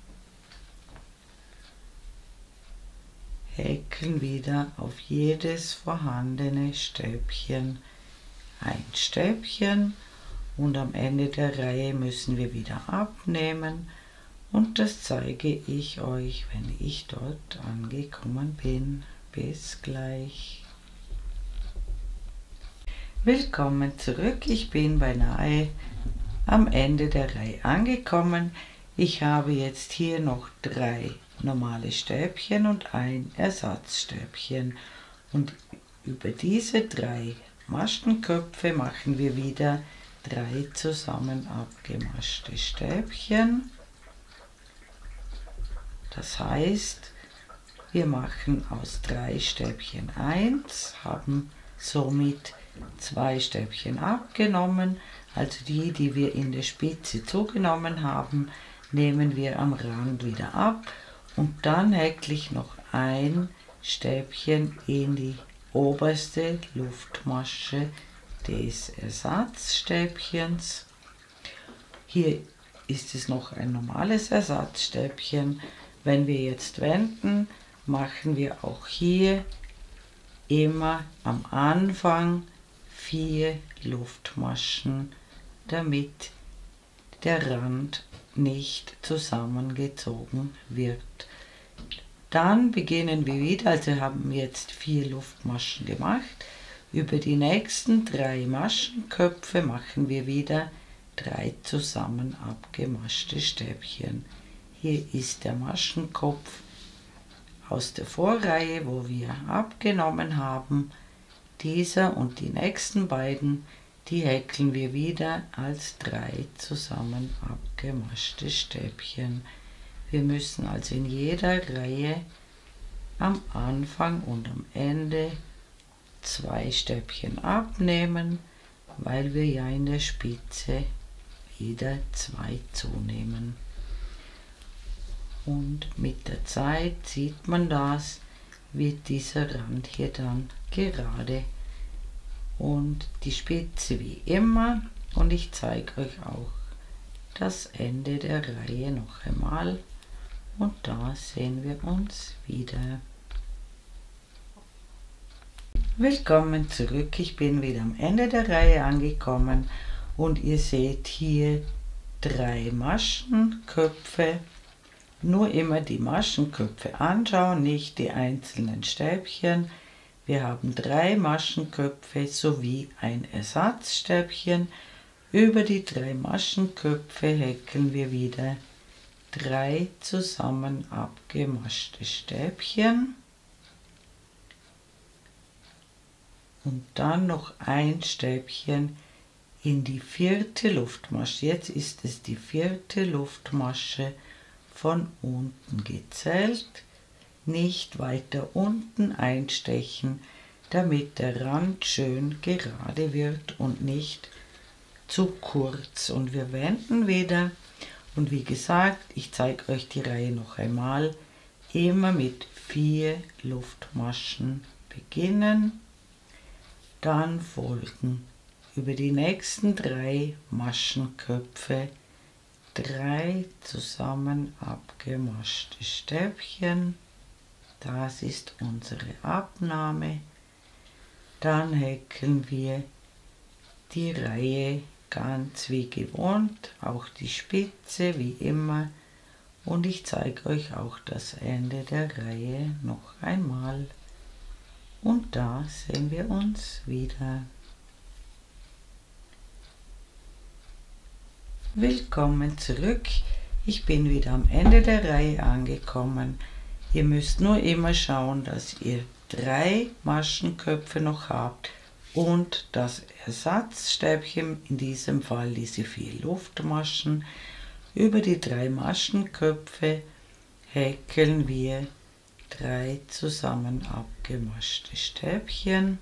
S1: häkeln wieder auf jedes vorhandene Stäbchen ein Stäbchen, und am Ende der Reihe müssen wir wieder abnehmen, und das zeige ich euch, wenn ich dort angekommen bin. Bis gleich. Willkommen zurück, ich bin beinahe am Ende der Reihe angekommen. Ich habe jetzt hier noch 3 normale Stäbchen und ein Ersatzstäbchen, und über diese 3 Maschenköpfe machen wir wieder 3 zusammen abgemaschte Stäbchen. Das heißt, wir machen aus 3 Stäbchen 1, haben somit 2 Stäbchen abgenommen, also die wir in der Spitze zugenommen haben, nehmen wir am Rand wieder ab, und dann häkle ich noch ein Stäbchen in die oberste Luftmasche des Ersatzstäbchens. Hier ist es noch ein normales Ersatzstäbchen. Wenn wir jetzt wenden, machen wir auch hier immer am Anfang 4 Luftmaschen, damit der Rand nicht zusammengezogen wird. Dann beginnen wir wieder, also haben wir jetzt 4 Luftmaschen gemacht. Über die nächsten 3 Maschenköpfe machen wir wieder 3 zusammen abgemaschte Stäbchen. Hier ist der Maschenkopf aus der Vorreihe, wo wir abgenommen haben. Dieser und die nächsten beiden, die häkeln wir wieder als 3 zusammen abgemaschte Stäbchen. Wir müssen also in jeder Reihe am Anfang und am Ende 2 Stäbchen abnehmen, weil wir ja in der Spitze wieder 2 zunehmen. Und mit der Zeit sieht man das, wird dieser Rand hier dann gerade und die Spitze wie immer, und ich zeige euch auch das Ende der Reihe noch einmal, und da sehen wir uns wieder. Willkommen zurück, ich bin wieder am Ende der Reihe angekommen, und ihr seht hier 3 Maschenköpfe. Nur immer die Maschenköpfe anschauen, nicht die einzelnen Stäbchen. Wir haben 3 Maschenköpfe sowie ein Ersatzstäbchen. Über die 3 Maschenköpfe häkeln wir wieder 3 zusammen abgemaschte Stäbchen. und dann noch ein Stäbchen in die 4. Luftmasche. Jetzt ist es die 4. Luftmasche von unten gezählt. Nicht weiter unten einstechen, damit der Rand schön gerade wird und nicht zu kurz. Und wir wenden wieder. Und wie gesagt, ich zeige euch die Reihe noch einmal. Immer mit 4 Luftmaschen beginnen. Dann folgen über die nächsten 3 Maschenköpfe 3 zusammen abgemaschte Stäbchen. Das ist unsere Abnahme. Dann häkeln wir die Reihe ganz wie gewohnt, auch die Spitze wie immer. Und ich zeige euch auch das Ende der Reihe noch einmal. Und da sehen wir uns wieder. Willkommen zurück. Ich bin wieder am Ende der Reihe angekommen. Ihr müsst nur immer schauen, dass ihr 3 Maschenköpfe noch habt und das Ersatzstäbchen, in diesem Fall diese 4 Luftmaschen. Über die 3 Maschenköpfe häkeln wir 3 zusammen abgemaschte Stäbchen.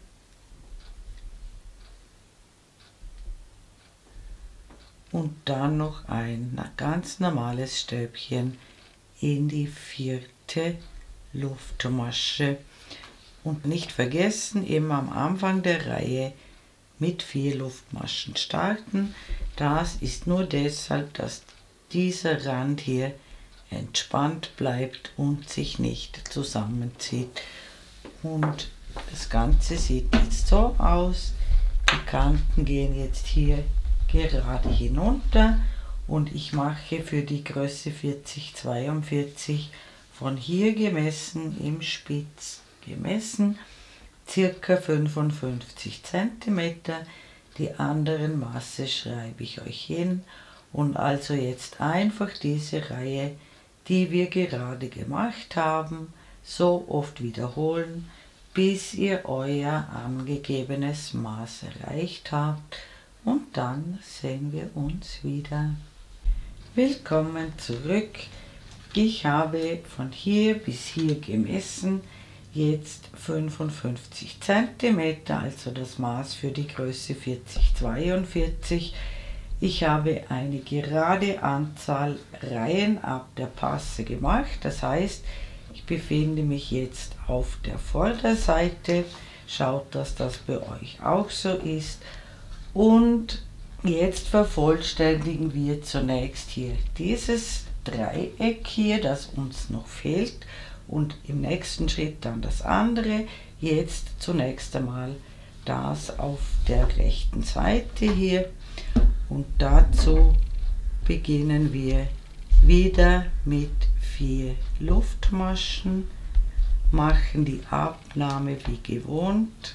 S1: Und dann noch ein ganz normales Stäbchen in die 4. Luftmasche. Und nicht vergessen, immer am Anfang der Reihe mit 4 Luftmaschen starten. Das ist nur deshalb, dass dieser Rand hier entspannt bleibt und sich nicht zusammenzieht. Und das Ganze sieht jetzt so aus. Die Kanten gehen jetzt hier gerade hinunter und ich mache für die Größe 40-42 von hier gemessen, im Spitz gemessen, circa 55 cm. Die anderen Maße schreibe ich euch hin und also jetzt einfach diese Reihe, die wir gerade gemacht haben, so oft wiederholen, bis ihr euer angegebenes Maß erreicht habt. Und dann sehen wir uns wieder. Willkommen zurück. Ich habe von hier bis hier gemessen, jetzt 55 cm, also das Maß für die Größe 40-42. Ich habe eine gerade Anzahl Reihen ab der Passe gemacht, das heißt, ich befinde mich jetzt auf der Vorderseite. Schaut, dass das bei euch auch so ist. Und jetzt vervollständigen wir zunächst hier dieses Dreieck hier, das uns noch fehlt, und im nächsten Schritt dann das andere. Jetzt zunächst einmal das auf der rechten Seite hier und dazu beginnen wir wieder mit 4 Luftmaschen, machen die Abnahme wie gewohnt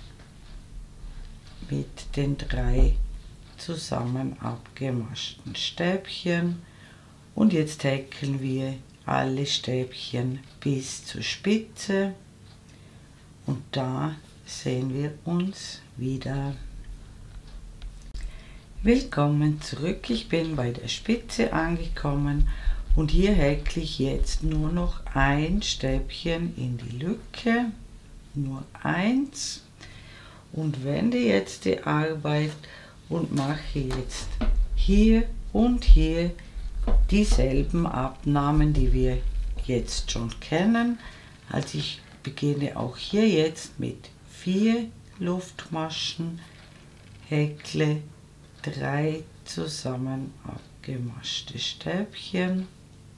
S1: mit den 3 zusammen abgemaschten Stäbchen und jetzt häkeln wir alle Stäbchen bis zur Spitze und da sehen wir uns wieder. Willkommen zurück, ich bin bei der Spitze angekommen und hier häkle ich jetzt nur noch ein Stäbchen in die Lücke, nur eins. Und wende jetzt die Arbeit und mache jetzt hier und hier dieselben Abnahmen, die wir jetzt schon kennen. Also ich beginne auch hier jetzt mit 4 Luftmaschen, häkle 3 zusammen abgemaschte Stäbchen,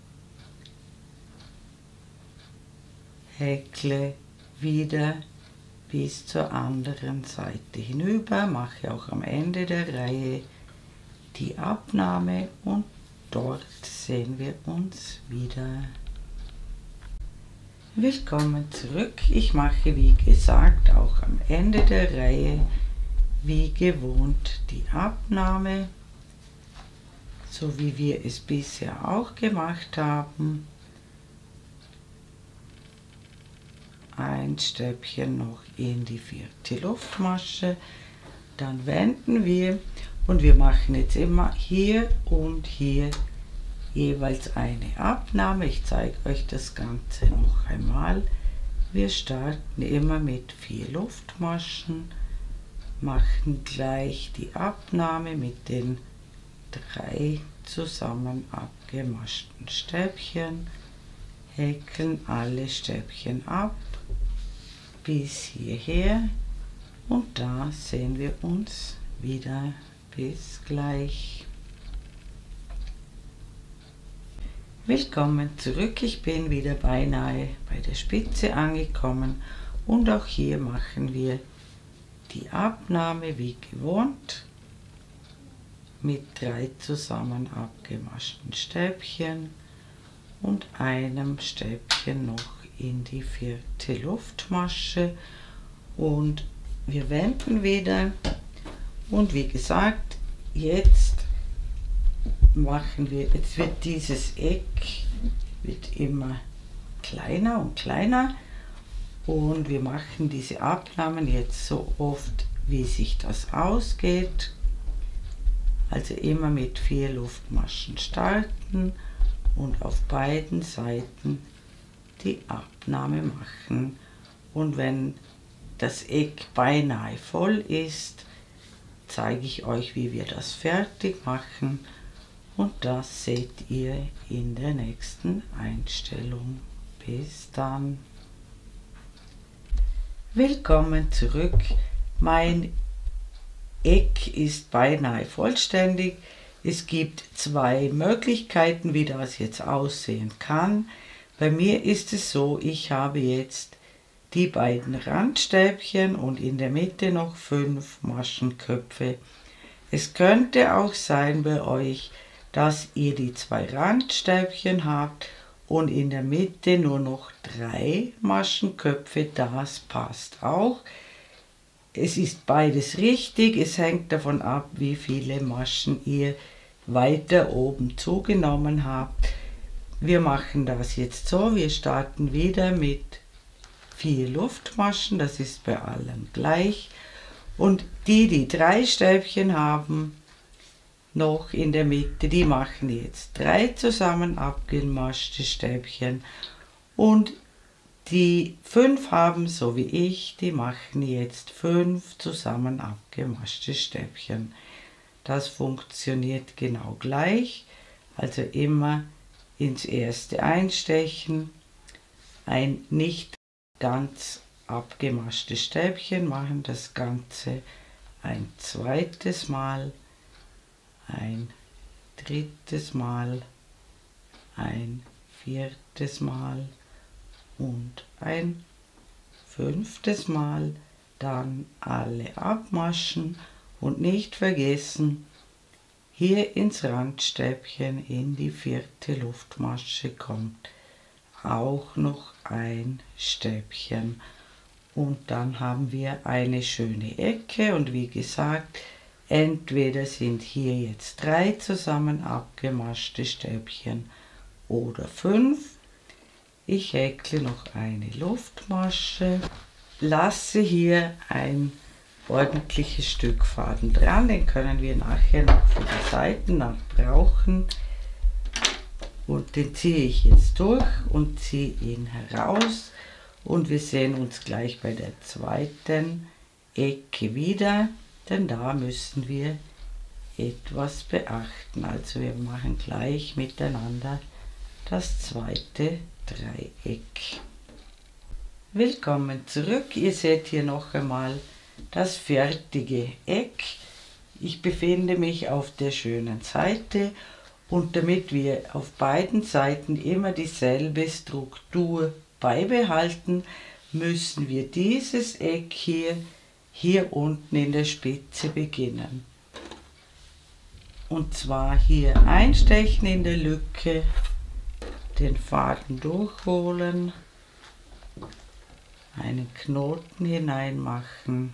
S1: häkle wieder bis zur anderen Seite hinüber, mache auch am Ende der Reihe die Abnahme und dort sehen wir uns wieder. Willkommen zurück. Ich mache wie gesagt auch am Ende der Reihe wie gewohnt die Abnahme, so wie wir es bisher auch gemacht haben. ein Stäbchen noch in die 4. Luftmasche, dann wenden wir und wir machen jetzt immer hier und hier jeweils eine Abnahme. Ich zeige euch das Ganze noch einmal. Wir starten immer mit 4 Luftmaschen, machen gleich die Abnahme mit den 3 zusammen abgemaschten Stäbchen, häkeln alle Stäbchen ab bis hierher und da sehen wir uns wieder. Bis gleich. Willkommen zurück, ich bin wieder beinahe bei der Spitze angekommen und auch hier machen wir die Abnahme wie gewohnt mit 3 zusammen abgemaschten Stäbchen und einem Stäbchen noch in die 4. Luftmasche und wir wenden wieder und wie gesagt, jetzt wird dieses Eck wird immer kleiner und kleiner und wir machen diese Abnahmen jetzt so oft, wie sich das ausgeht. Also immer mit 4 Luftmaschen starten und auf beiden Seiten die Abnahme machen. Und wenn das Eck beinahe voll ist, zeige ich euch, wie wir das fertig machen. Und das seht ihr in der nächsten Einstellung. Bis dann. Willkommen zurück. Mein Eck ist beinahe vollständig. Es gibt 2 Möglichkeiten, wie das jetzt aussehen kann. Bei mir ist es so, ich habe jetzt die beiden Randstäbchen und in der Mitte noch 5 Maschenköpfe. Es könnte auch sein bei euch, dass ihr die 2 Randstäbchen habt und in der Mitte nur noch 3 Maschenköpfe. Das passt auch. Es ist beides richtig, es hängt davon ab, wie viele Maschen ihr weiter oben zugenommen habt. Wir machen das jetzt so, wir starten wieder mit 4 Luftmaschen, das ist bei allen gleich. Und die 3 Stäbchen haben, noch in der Mitte, die machen jetzt 3 zusammen abgemaschte Stäbchen. Und die 5 haben, so wie ich, die machen jetzt 5 zusammen abgemaschte Stäbchen. Das funktioniert genau gleich, also immer ins erste einstechen, ein nicht ganz abgemaschtes Stäbchen machen, das Ganze ein zweites Mal, ein drittes Mal, ein viertes Mal und ein 5. Mal, dann alle abmaschen und nicht vergessen, hier ins Randstäbchen in die 4. Luftmasche kommt auch noch ein Stäbchen und dann haben wir eine schöne Ecke und wie gesagt, entweder sind hier jetzt 3 zusammen abgemaschte Stäbchen oder 5. Ich häkle noch eine Luftmasche, lasse hier ein ordentliches Stück Faden dran, den können wir nachher noch für die Seiten noch brauchen. Und den ziehe ich jetzt durch und ziehe ihn heraus und wir sehen uns gleich bei der zweiten Ecke wieder, denn da müssen wir etwas beachten. Also wir machen gleich miteinander das zweite Dreieck. Willkommen zurück, ihr seht hier noch einmal das fertige Eck. Ich befinde mich auf der schönen Seite. Und damit wir auf beiden Seiten immer dieselbe Struktur beibehalten, müssen wir dieses Eck hier unten in der Spitze beginnen. Und zwar hier einstechen in der Lücke, den Faden durchholen, einen Knoten hineinmachen.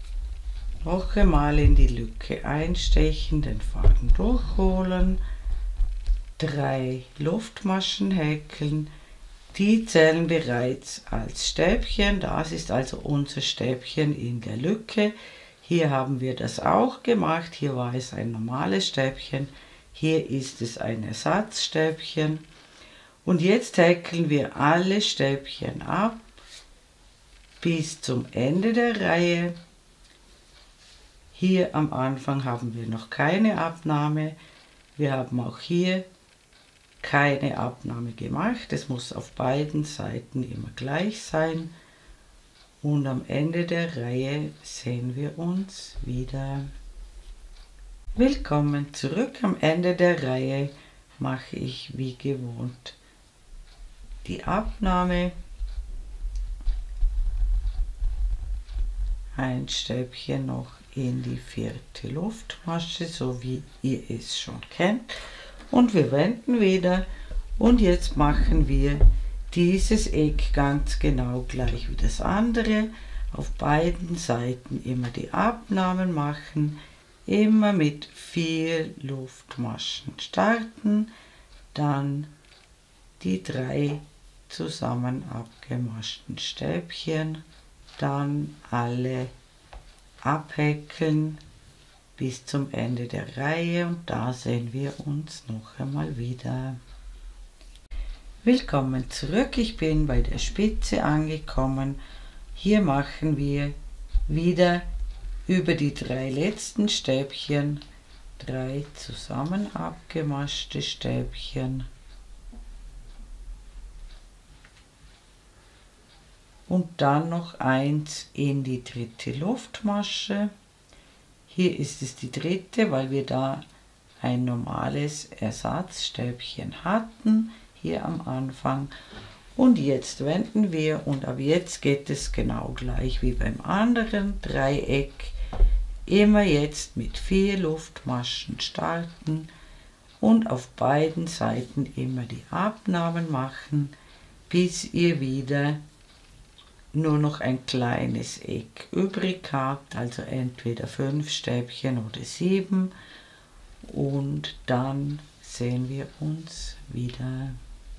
S1: Noch einmal in die Lücke einstechen, den Faden durchholen, 3 Luftmaschen häkeln. Die zählen bereits als Stäbchen. Das ist also unser Stäbchen in der Lücke. Hier haben wir das auch gemacht. Hier war es ein normales Stäbchen. Hier ist es ein Ersatzstäbchen. Und jetzt häkeln wir alle Stäbchen ab bis zum Ende der Reihe. Hier am Anfang haben wir noch keine Abnahme. Wir haben auch hier keine Abnahme gemacht. Es muss auf beiden Seiten immer gleich sein. Und am Ende der Reihe sehen wir uns wieder. Willkommen zurück. Am Ende der Reihe mache ich wie gewohnt die Abnahme. Ein Stäbchen noch in die 4. Luftmasche, so wie ihr es schon kennt. Und wir wenden wieder. Und jetzt machen wir dieses Eck ganz genau gleich wie das andere. Auf beiden Seiten immer die Abnahmen machen. Immer mit 4 Luftmaschen starten. Dann die 3 zusammen abgemaschten Stäbchen. Dann alle abhäkeln bis zum Ende der Reihe und da sehen wir uns noch einmal wieder. Willkommen zurück, ich bin bei der Spitze angekommen. Hier machen wir wieder über die 3 letzten Stäbchen 3 zusammen abgemaschte Stäbchen. Und dann noch eins in die 3. Luftmasche. Hier ist es die 3., weil wir da ein normales Ersatzstäbchen hatten, hier am Anfang. Und jetzt wenden wir und ab jetzt geht es genau gleich wie beim anderen Dreieck. Immer jetzt mit 4 Luftmaschen starten und auf beiden Seiten immer die Abnahmen machen, bis ihr wieder nur noch ein kleines Eck übrig habt, also entweder 5 Stäbchen oder 7 und dann sehen wir uns wieder.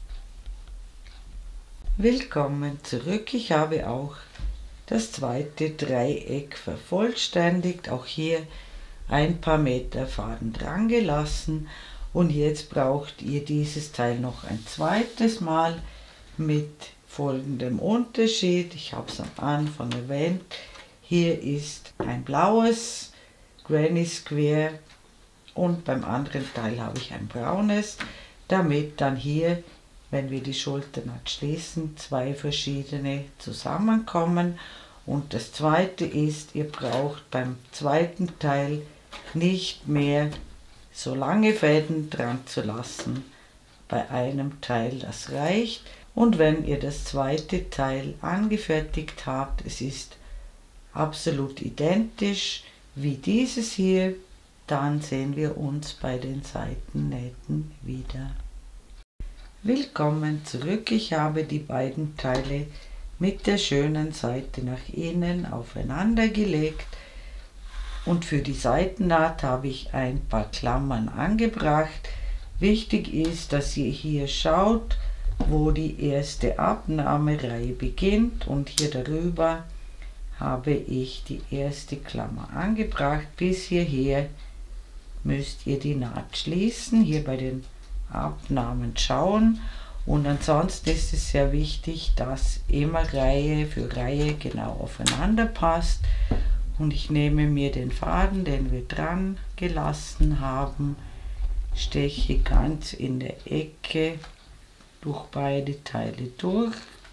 S1: Willkommen zurück, ich habe auch das zweite Dreieck vervollständigt, auch hier ein paar Meter Faden dran gelassen und jetzt braucht ihr dieses Teil noch ein zweites Mal mit folgendem Unterschied. Ich habe es am Anfang erwähnt. Hier ist ein blaues Granny Square und beim anderen Teil habe ich ein braunes, damit dann hier, wenn wir die Schulternaht schließen, 2 verschiedene zusammenkommen. Und das zweite ist, ihr braucht beim zweiten Teil nicht mehr so lange Fäden dran zu lassen. Bei einem Teil, das reicht. Und wenn ihr das zweite Teil angefertigt habt, es ist absolut identisch wie dieses hier, dann sehen wir uns bei den Seitennähten wieder. Willkommen zurück, ich habe die beiden Teile mit der schönen Seite nach innen aufeinander gelegt und für die Seitennaht habe ich ein paar Klammern angebracht. Wichtig ist, dass ihr hier schaut, wo die erste Abnahmereihe beginnt und hier darüber habe ich die erste Klammer angebracht. Bis hierher müsst ihr die Naht schließen, hier bei den Abnahmen schauen und ansonsten ist es sehr wichtig, dass immer Reihe für Reihe genau aufeinander passt und ich nehme mir den Faden, den wir dran gelassen haben, steche ganz in der Ecke durch beide Teile durch,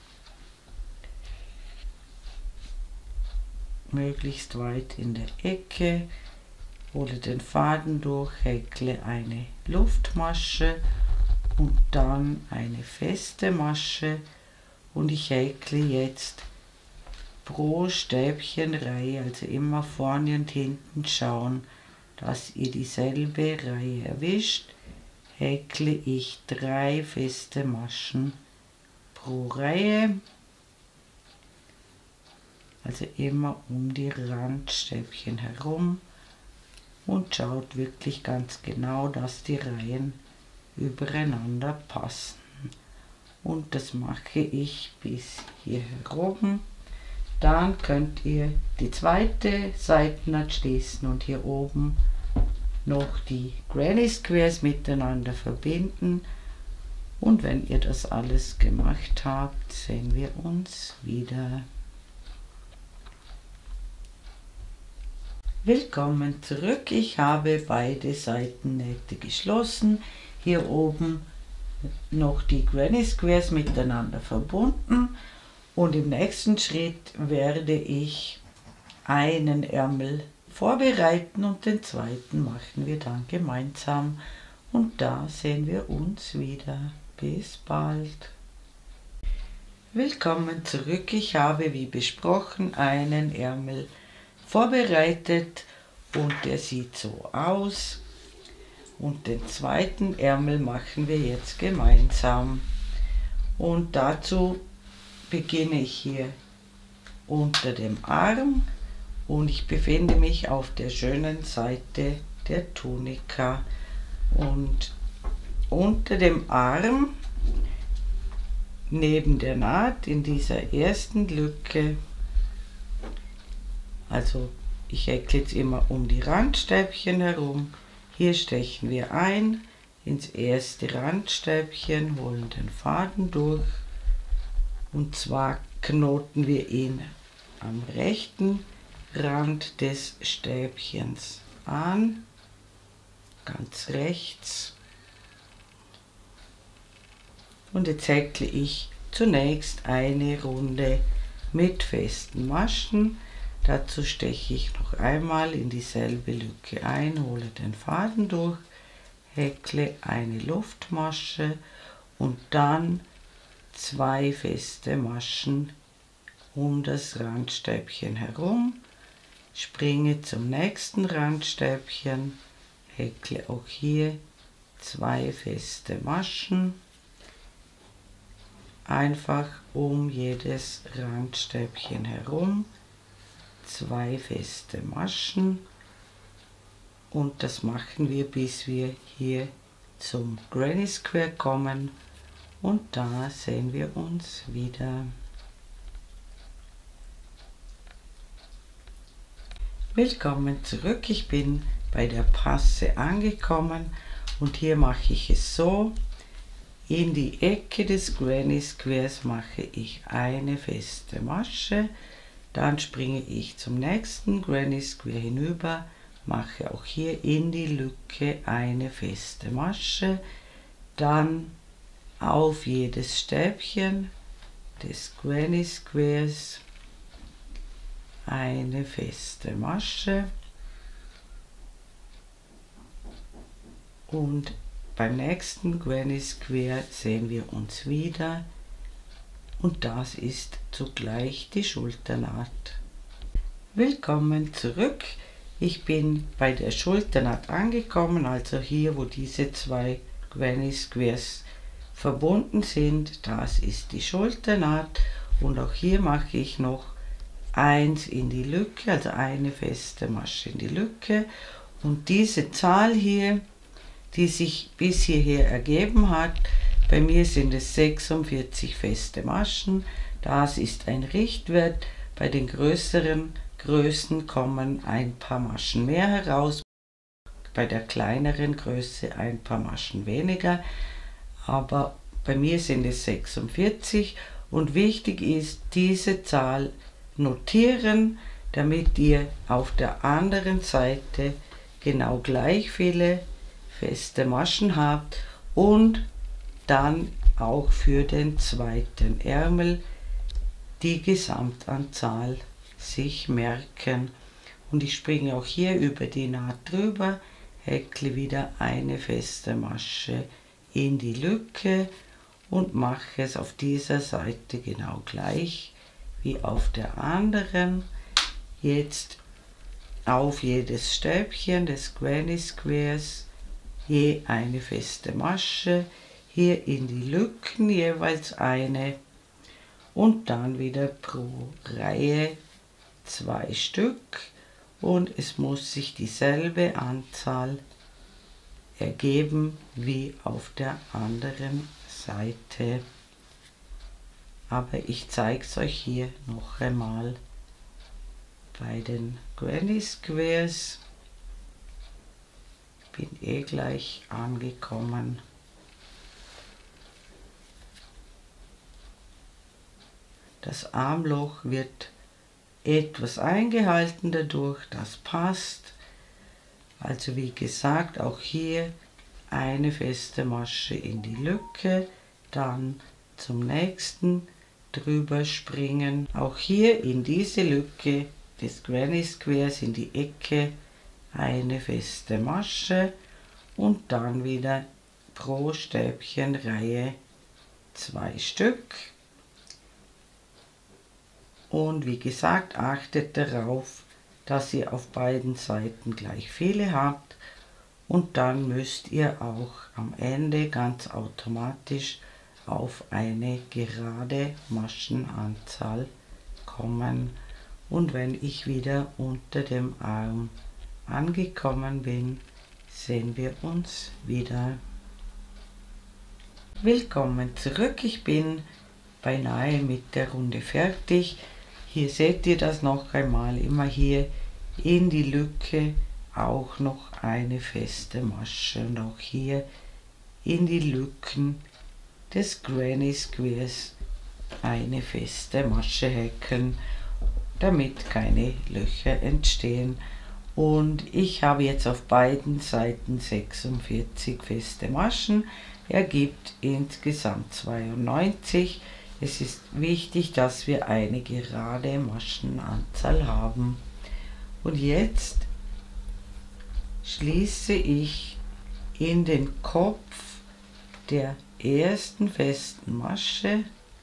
S1: möglichst weit in der Ecke, hole den Faden durch, häkle eine Luftmasche und dann eine feste Masche und ich häkle jetzt pro Stäbchenreihe, also immer vorne und hinten schauen, dass ihr dieselbe Reihe erwischt, häkle ich 3 feste Maschen pro Reihe, also immer um die Randstäbchen herum und schaut wirklich ganz genau, dass die Reihen übereinander passen. Und das mache ich bis hier herum. Dann könnt ihr die zweite Seitennaht schließen und hier oben noch die Granny Squares miteinander verbinden. Und wenn ihr das alles gemacht habt, sehen wir uns wieder. Willkommen zurück. Ich habe beide Seitennähte geschlossen. Hier oben noch die Granny Squares miteinander verbunden. Und im nächsten Schritt werde ich einen Ärmel vorbereiten und den zweiten machen wir dann gemeinsam. Und da sehen wir uns wieder. Bis bald. Willkommen zurück. Ich habe wie besprochen einen Ärmel vorbereitet und der sieht so aus. Und den zweiten Ärmel machen wir jetzt gemeinsam. Und dazu beginne ich hier unter dem Arm und ich befinde mich auf der schönen Seite der Tunika. Und unter dem Arm, neben der Naht, in dieser ersten Lücke, also ich häkle jetzt immer um die Randstäbchen herum, hier stechen wir ein ins erste Randstäbchen, holen den Faden durch und zwar knoten wir ihn am rechten Rand des Stäbchens an, ganz rechts. Und jetzt häkle ich zunächst eine Runde mit festen Maschen. Dazu steche ich noch einmal in dieselbe Lücke ein, hole den Faden durch, häkle eine Luftmasche und dann 2 feste Maschen um das Randstäbchen herum, springe zum nächsten Randstäbchen, häkle auch hier 2 feste Maschen, einfach um jedes Randstäbchen herum, 2 feste Maschen und das machen wir, bis wir hier zum Granny Square kommen und da sehen wir uns wieder. Willkommen zurück, ich bin bei der Passe angekommen und hier mache ich es so. In die Ecke des Granny Squares mache ich eine feste Masche, dann springe ich zum nächsten Granny Square hinüber, mache auch hier in die Lücke eine feste Masche, dann auf jedes Stäbchen des Granny Squares eine feste Masche und beim nächsten Granny Square sehen wir uns wieder und das ist zugleich die Schulternaht. Willkommen zurück. Ich bin bei der Schulternaht angekommen, also hier, wo diese 2 Granny Squares verbunden sind. Das ist die Schulternaht und auch hier mache ich noch 1 in die Lücke, also eine feste Masche in die Lücke und diese Zahl hier, die sich bis hierher ergeben hat, bei mir sind es 46 feste Maschen, das ist ein Richtwert, bei den größeren Größen kommen ein paar Maschen mehr heraus, bei der kleineren Größe ein paar Maschen weniger, aber bei mir sind es 46 und wichtig ist, diese Zahl notieren, damit ihr auf der anderen Seite genau gleich viele feste Maschen habt und dann auch für den zweiten Ärmel die Gesamtanzahl sich merken. Und ich springe auch hier über die Naht drüber, häkle wieder eine feste Masche in die Lücke und mache es auf dieser Seite genau gleich wie auf der anderen. Jetzt auf jedes Stäbchen des Granny Squares je eine feste Masche, hier in die Lücken jeweils eine und dann wieder pro Reihe 2 Stück und es muss sich dieselbe Anzahl ergeben wie auf der anderen Seite. Aber ich zeige es euch hier noch einmal bei den Granny Squares. Bin gleich angekommen. Das Armloch wird etwas eingehalten dadurch, das passt. Also wie gesagt, auch hier eine feste Masche in die Lücke, dann zum nächsten drüber springen. Auch hier in diese Lücke des Granny Squares in die Ecke eine feste Masche und dann wieder pro Stäbchenreihe 2 Stück. Und wie gesagt, achtet darauf, dass ihr auf beiden Seiten gleich viele habt und dann müsst ihr auch am Ende ganz automatisch auf eine gerade Maschenanzahl kommen. Und wenn ich wieder unter dem Arm angekommen bin, sehen wir uns wieder. Willkommen zurück, ich bin beinahe mit der Runde fertig. Hier seht ihr das noch einmal, immer hier in die Lücke auch noch eine feste Masche und auch hier in die Lücken des Granny Squares eine feste Masche häkeln, damit keine Löcher entstehen. Und ich habe jetzt auf beiden Seiten 46 feste Maschen, ergibt insgesamt 92. Es ist wichtig, dass wir eine gerade Maschenanzahl haben. Und jetzt schließe ich in den Kopf der ersten festen Masche,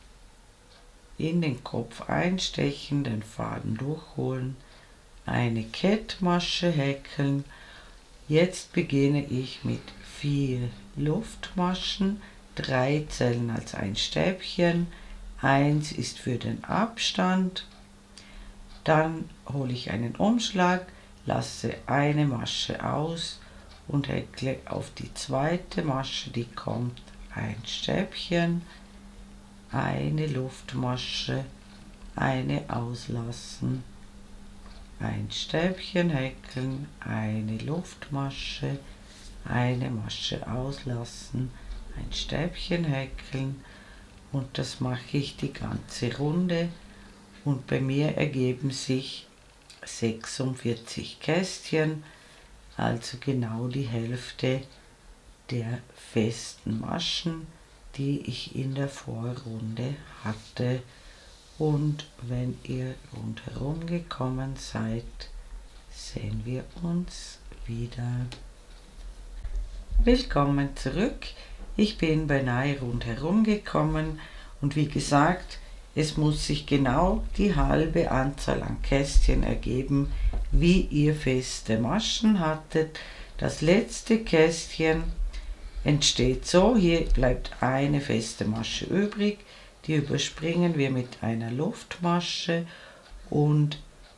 S1: in den Kopf einstechen, den Faden durchholen, eine Kettmasche häkeln. Jetzt beginne ich mit 4 Luftmaschen, 3 zählen als ein Stäbchen, 1 ist für den Abstand. Dann hole ich einen Umschlag, lasse eine Masche aus und häkle auf die zweite Masche, die kommt, ein Stäbchen, eine Luftmasche, eine auslassen, ein Stäbchen häkeln, eine Luftmasche, eine Masche auslassen, ein Stäbchen häkeln und das mache ich die ganze Runde und bei mir ergeben sich 46 Kästchen, also genau die Hälfte der festen Maschen, die ich in der Vorrunde hatte. Und wenn ihr rundherum gekommen seid, sehen wir uns wieder. Willkommen zurück. Ich bin beinahe rundherum gekommen und wie gesagt, es muss sich genau die halbe Anzahl an Kästchen ergeben, wie ihr feste Maschen hattet. Das letzte Kästchen entsteht so, hier bleibt eine feste Masche übrig, die überspringen wir mit einer Luftmasche und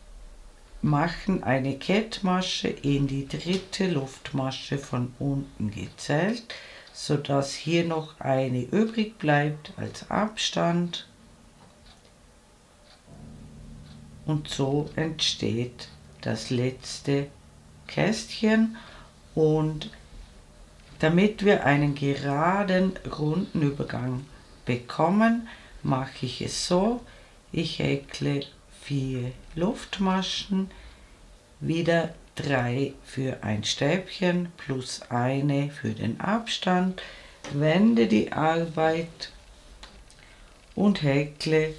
S1: machen eine Kettmasche in die dritte Luftmasche von unten gezählt, sodass hier noch eine übrig bleibt als Abstand. Und so entsteht das letzte Kästchen und damit wir einen geraden, runden Übergang bekommen, mache ich es so, ich häkle 4 Luftmaschen, wieder 3 für ein Stäbchen plus eine für den Abstand, wende die Arbeit und häkle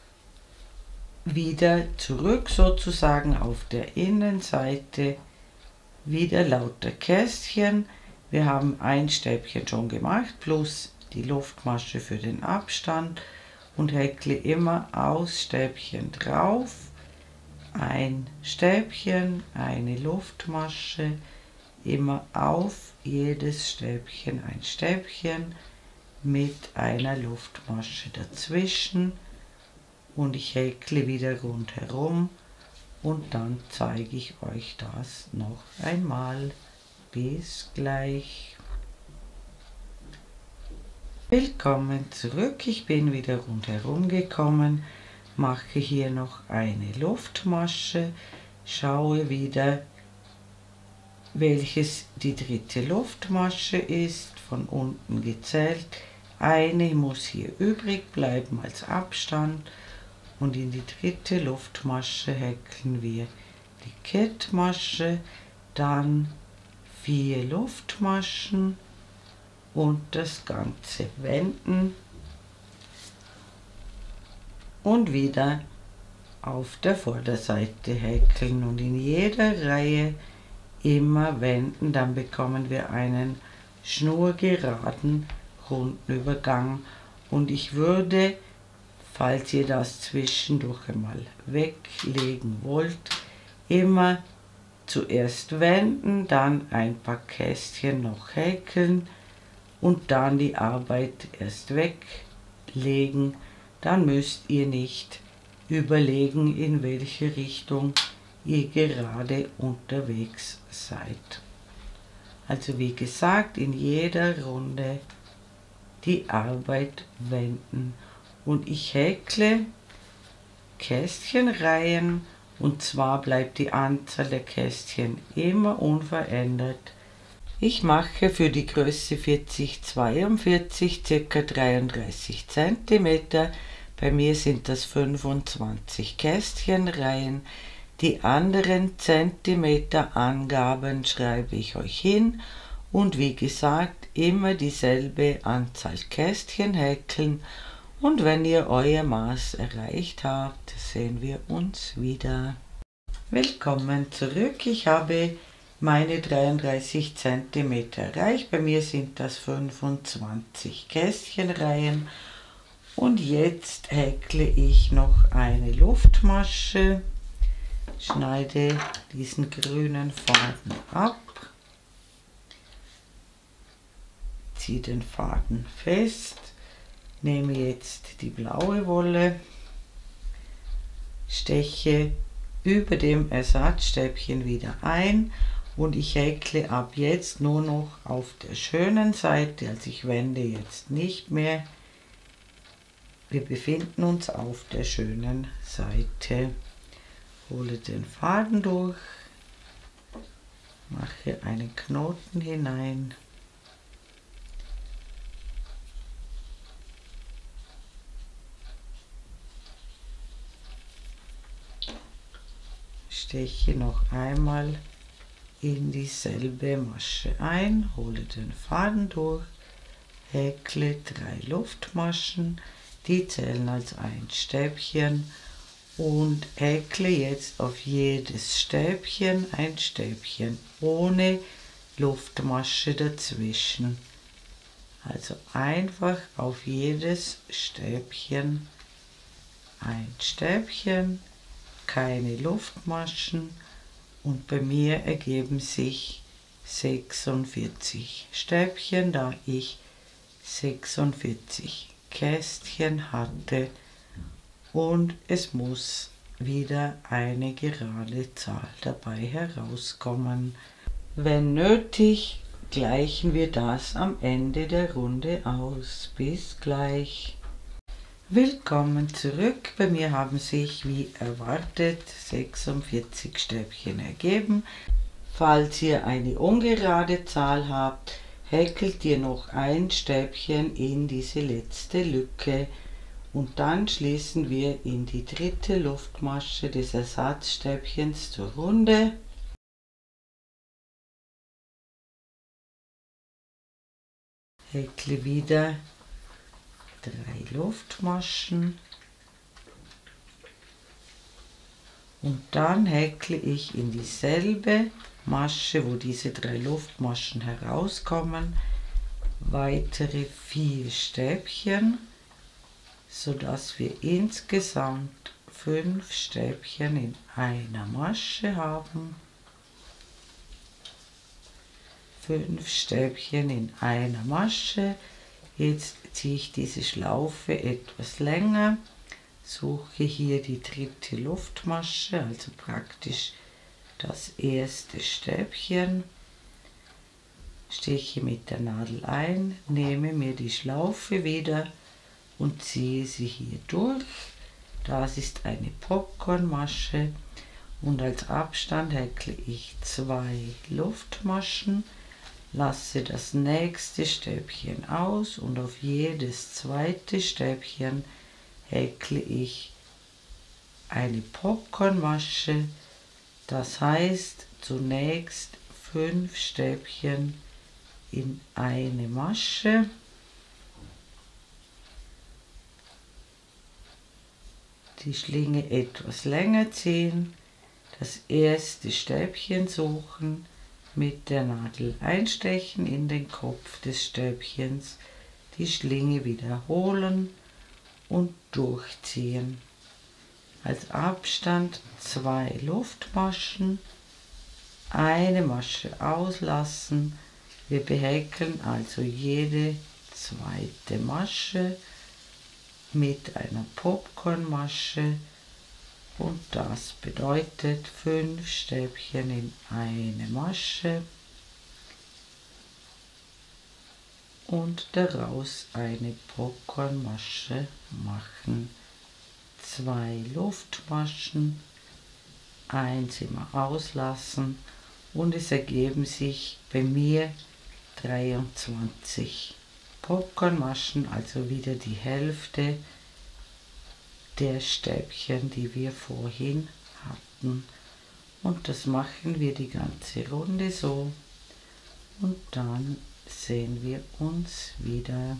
S1: wieder zurück sozusagen auf der Innenseite, wieder lauter Kästchen. Wir haben ein Stäbchen schon gemacht plus die Luftmasche für den Abstand und häkle immer aus Stäbchen drauf, ein Stäbchen, eine Luftmasche, immer auf jedes Stäbchen ein Stäbchen mit einer Luftmasche dazwischen und ich häkle wieder rundherum und dann zeige ich euch das noch einmal. Bis gleich. Willkommen zurück, ich bin wieder rundherum gekommen, mache hier noch eine Luftmasche, schaue wieder, welches die dritte Luftmasche ist, von unten gezählt. Eine muss hier übrig bleiben als Abstand und in die dritte Luftmasche häkeln wir die Kettmasche, dann 4 Luftmaschen und das Ganze wenden und wieder auf der Vorderseite häkeln und in jeder Reihe immer wenden, dann bekommen wir einen schnurgeraden runden Übergang und ich würde, falls ihr das zwischendurch einmal weglegen wollt, immer zuerst wenden, dann ein paar Kästchen noch häkeln und dann die Arbeit erst weglegen. Dann müsst ihr nicht überlegen, in welche Richtung ihr gerade unterwegs seid. Also wie gesagt, in jeder Runde die Arbeit wenden. Und ich häkle Kästchenreihen, und zwar bleibt die Anzahl der Kästchen immer unverändert. Ich mache für die Größe 40x42 ca. 33 cm. Bei mir sind das 25 Kästchenreihen. Die anderen Zentimeterangaben schreibe ich euch hin und wie gesagt immer dieselbe Anzahl Kästchen häkeln und wenn ihr euer Maß erreicht habt, sehen wir uns wieder. Willkommen zurück, ich habe meine 33 cm erreicht, bei mir sind das 25 Kästchenreihen und jetzt häkle ich noch eine Luftmasche. Schneide diesen grünen Faden ab, ziehe den Faden fest, nehme jetzt die blaue Wolle, steche über dem Ersatzstäbchen wieder ein und ich häkle ab jetzt nur noch auf der schönen Seite, also ich wende jetzt nicht mehr. Wir befinden uns auf der schönen Seite. Hole den Faden durch, mache einen Knoten hinein, steche noch einmal in dieselbe Masche ein, hole den Faden durch, häkle 3 Luftmaschen, die zählen als ein Stäbchen. Und häkle jetzt auf jedes Stäbchen ein Stäbchen ohne Luftmasche dazwischen. Also einfach auf jedes Stäbchen ein Stäbchen, keine Luftmaschen und bei mir ergeben sich 46 Stäbchen, da ich 46 Kästchen hatte. Und es muss wieder eine gerade Zahl dabei herauskommen. Wenn nötig, gleichen wir das am Ende der Runde aus. Bis gleich. Willkommen zurück. Bei mir haben sich wie erwartet 46 Stäbchen ergeben. Falls ihr eine ungerade Zahl habt, häkelt ihr noch ein Stäbchen in diese letzte Lücke. Und dann schließen wir in die dritte Luftmasche des Ersatzstäbchens zur Runde. Häkle wieder 3 Luftmaschen und dann häkle ich in dieselbe Masche, wo diese 3 Luftmaschen herauskommen, weitere 4 Stäbchen, sodass wir insgesamt 5 Stäbchen in einer Masche haben. 5 Stäbchen in einer Masche. Jetzt ziehe ich diese Schlaufe etwas länger, suche hier die dritte Luftmasche, also praktisch das erste Stäbchen, steche mit der Nadel ein, nehme mir die Schlaufe wieder und ziehe sie hier durch. Das ist eine Popcornmasche und als Abstand häkle ich 2 Luftmaschen, lasse das nächste Stäbchen aus und auf jedes zweite Stäbchen häkle ich eine Popcornmasche. Das heißt zunächst 5 Stäbchen in eine Masche. Die Schlinge etwas länger ziehen, das erste Stäbchen suchen, mit der Nadel einstechen in den Kopf des Stäbchens, die Schlinge wiederholen und durchziehen. Als Abstand 2 Luftmaschen, eine Masche auslassen. Wir behäkeln also jede zweite Masche mit einer Popcornmasche und das bedeutet 5 Stäbchen in eine Masche und daraus eine Popcornmasche machen. 2 Luftmaschen, eins immer auslassen und es ergeben sich bei mir 23 Popcornmaschen, also wieder die Hälfte der Stäbchen, die wir vorhin hatten. Und das machen wir die ganze Runde so und dann sehen wir uns wieder.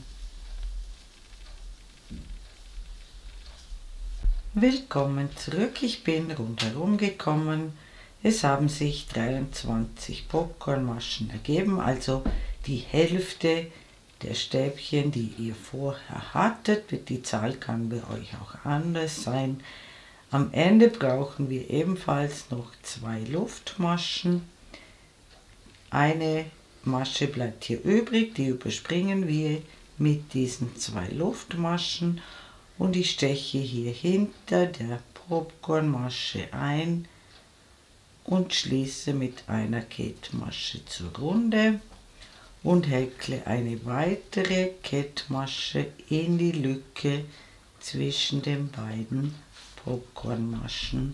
S1: Willkommen zurück, ich bin rundherum gekommen. Es haben sich 23 Popcornmaschen ergeben, also die Hälfte der Stäbchen, die ihr vorher hattet. Die Zahl kann bei euch auch anders sein. Am Ende brauchen wir ebenfalls noch 2 Luftmaschen. Eine Masche bleibt hier übrig, die überspringen wir mit diesen 2 Luftmaschen und ich steche hier hinter der Popcornmasche ein und schließe mit einer Kettmasche zur Runde und häkle eine weitere Kettmasche in die Lücke zwischen den beiden Popcornmaschen.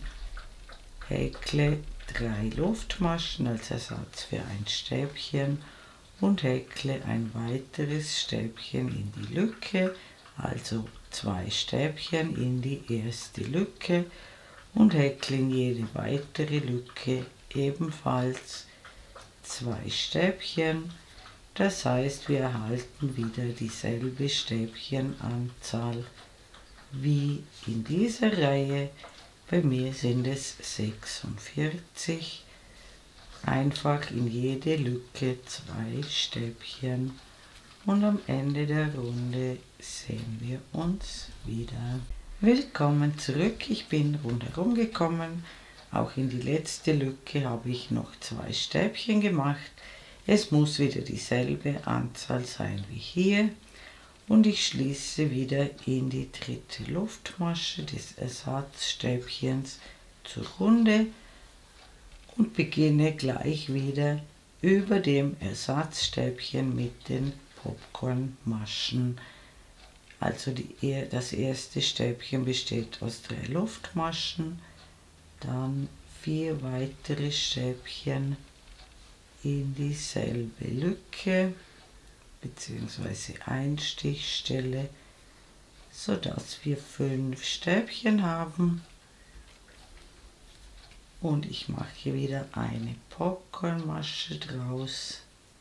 S1: Häkle 3 Luftmaschen als Ersatz für ein Stäbchen und häkle ein weiteres Stäbchen in die Lücke, also 2 Stäbchen in die erste Lücke und häkle in jede weitere Lücke ebenfalls 2 Stäbchen. Das heißt, wir erhalten wieder dieselbe Stäbchenanzahl wie in dieser Reihe. Bei mir sind es 46. Einfach in jede Lücke 2 Stäbchen und am Ende der Runde sehen wir uns wieder. Willkommen zurück, ich bin rundherum gekommen. Auch in die letzte Lücke habe ich noch 2 Stäbchen gemacht. Es muss wieder dieselbe Anzahl sein wie hier und ich schließe wieder in die dritte Luftmasche des Ersatzstäbchens zur Runde und beginne gleich wieder über dem Ersatzstäbchen mit den Popcornmaschen. Also das erste Stäbchen besteht aus 3 Luftmaschen, dann 4 weitere Stäbchen in dieselbe Lücke bzw. Einstichstelle, sodass wir 5 Stäbchen haben. Und ich mache wieder eine Popcornmasche draus,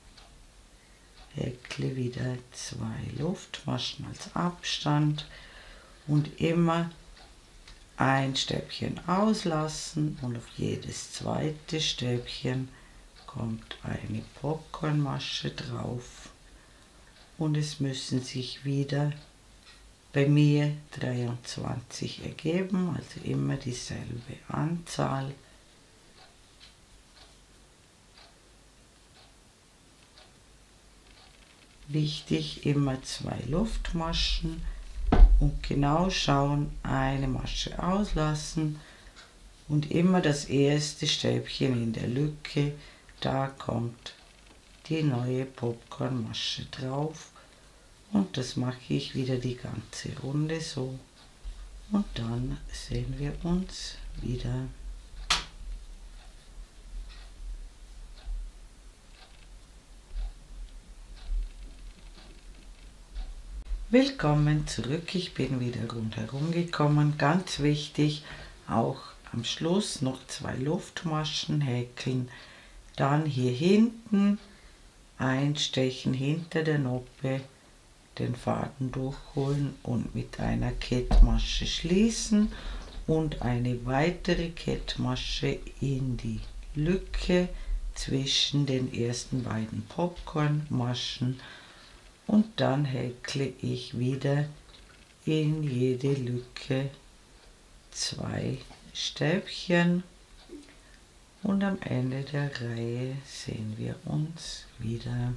S1: häkle wieder 2 Luftmaschen als Abstand und immer ein Stäbchen auslassen und auf jedes zweite Stäbchen kommt eine Popcornmasche drauf und es müssen sich wieder bei mir 23 ergeben, also immer dieselbe Anzahl. Wichtig, immer 2 Luftmaschen und genau schauen, eine Masche auslassen und immer das erste Stäbchen in der Lücke, da kommt die neue Popcornmasche drauf und das mache ich wieder die ganze Runde so und dann sehen wir uns wieder. Willkommen zurück, ich bin wieder rundherum gekommen. Ganz wichtig, auch am Schluss noch 2 Luftmaschen häkeln, dann hier hinten einstechen hinter der Noppe, den Faden durchholen und mit einer Kettmasche schließen und eine weitere Kettmasche in die Lücke zwischen den ersten beiden Popcornmaschen. Und dann häkle ich wieder in jede Lücke 2 Stäbchen und am Ende der Reihe sehen wir uns wieder.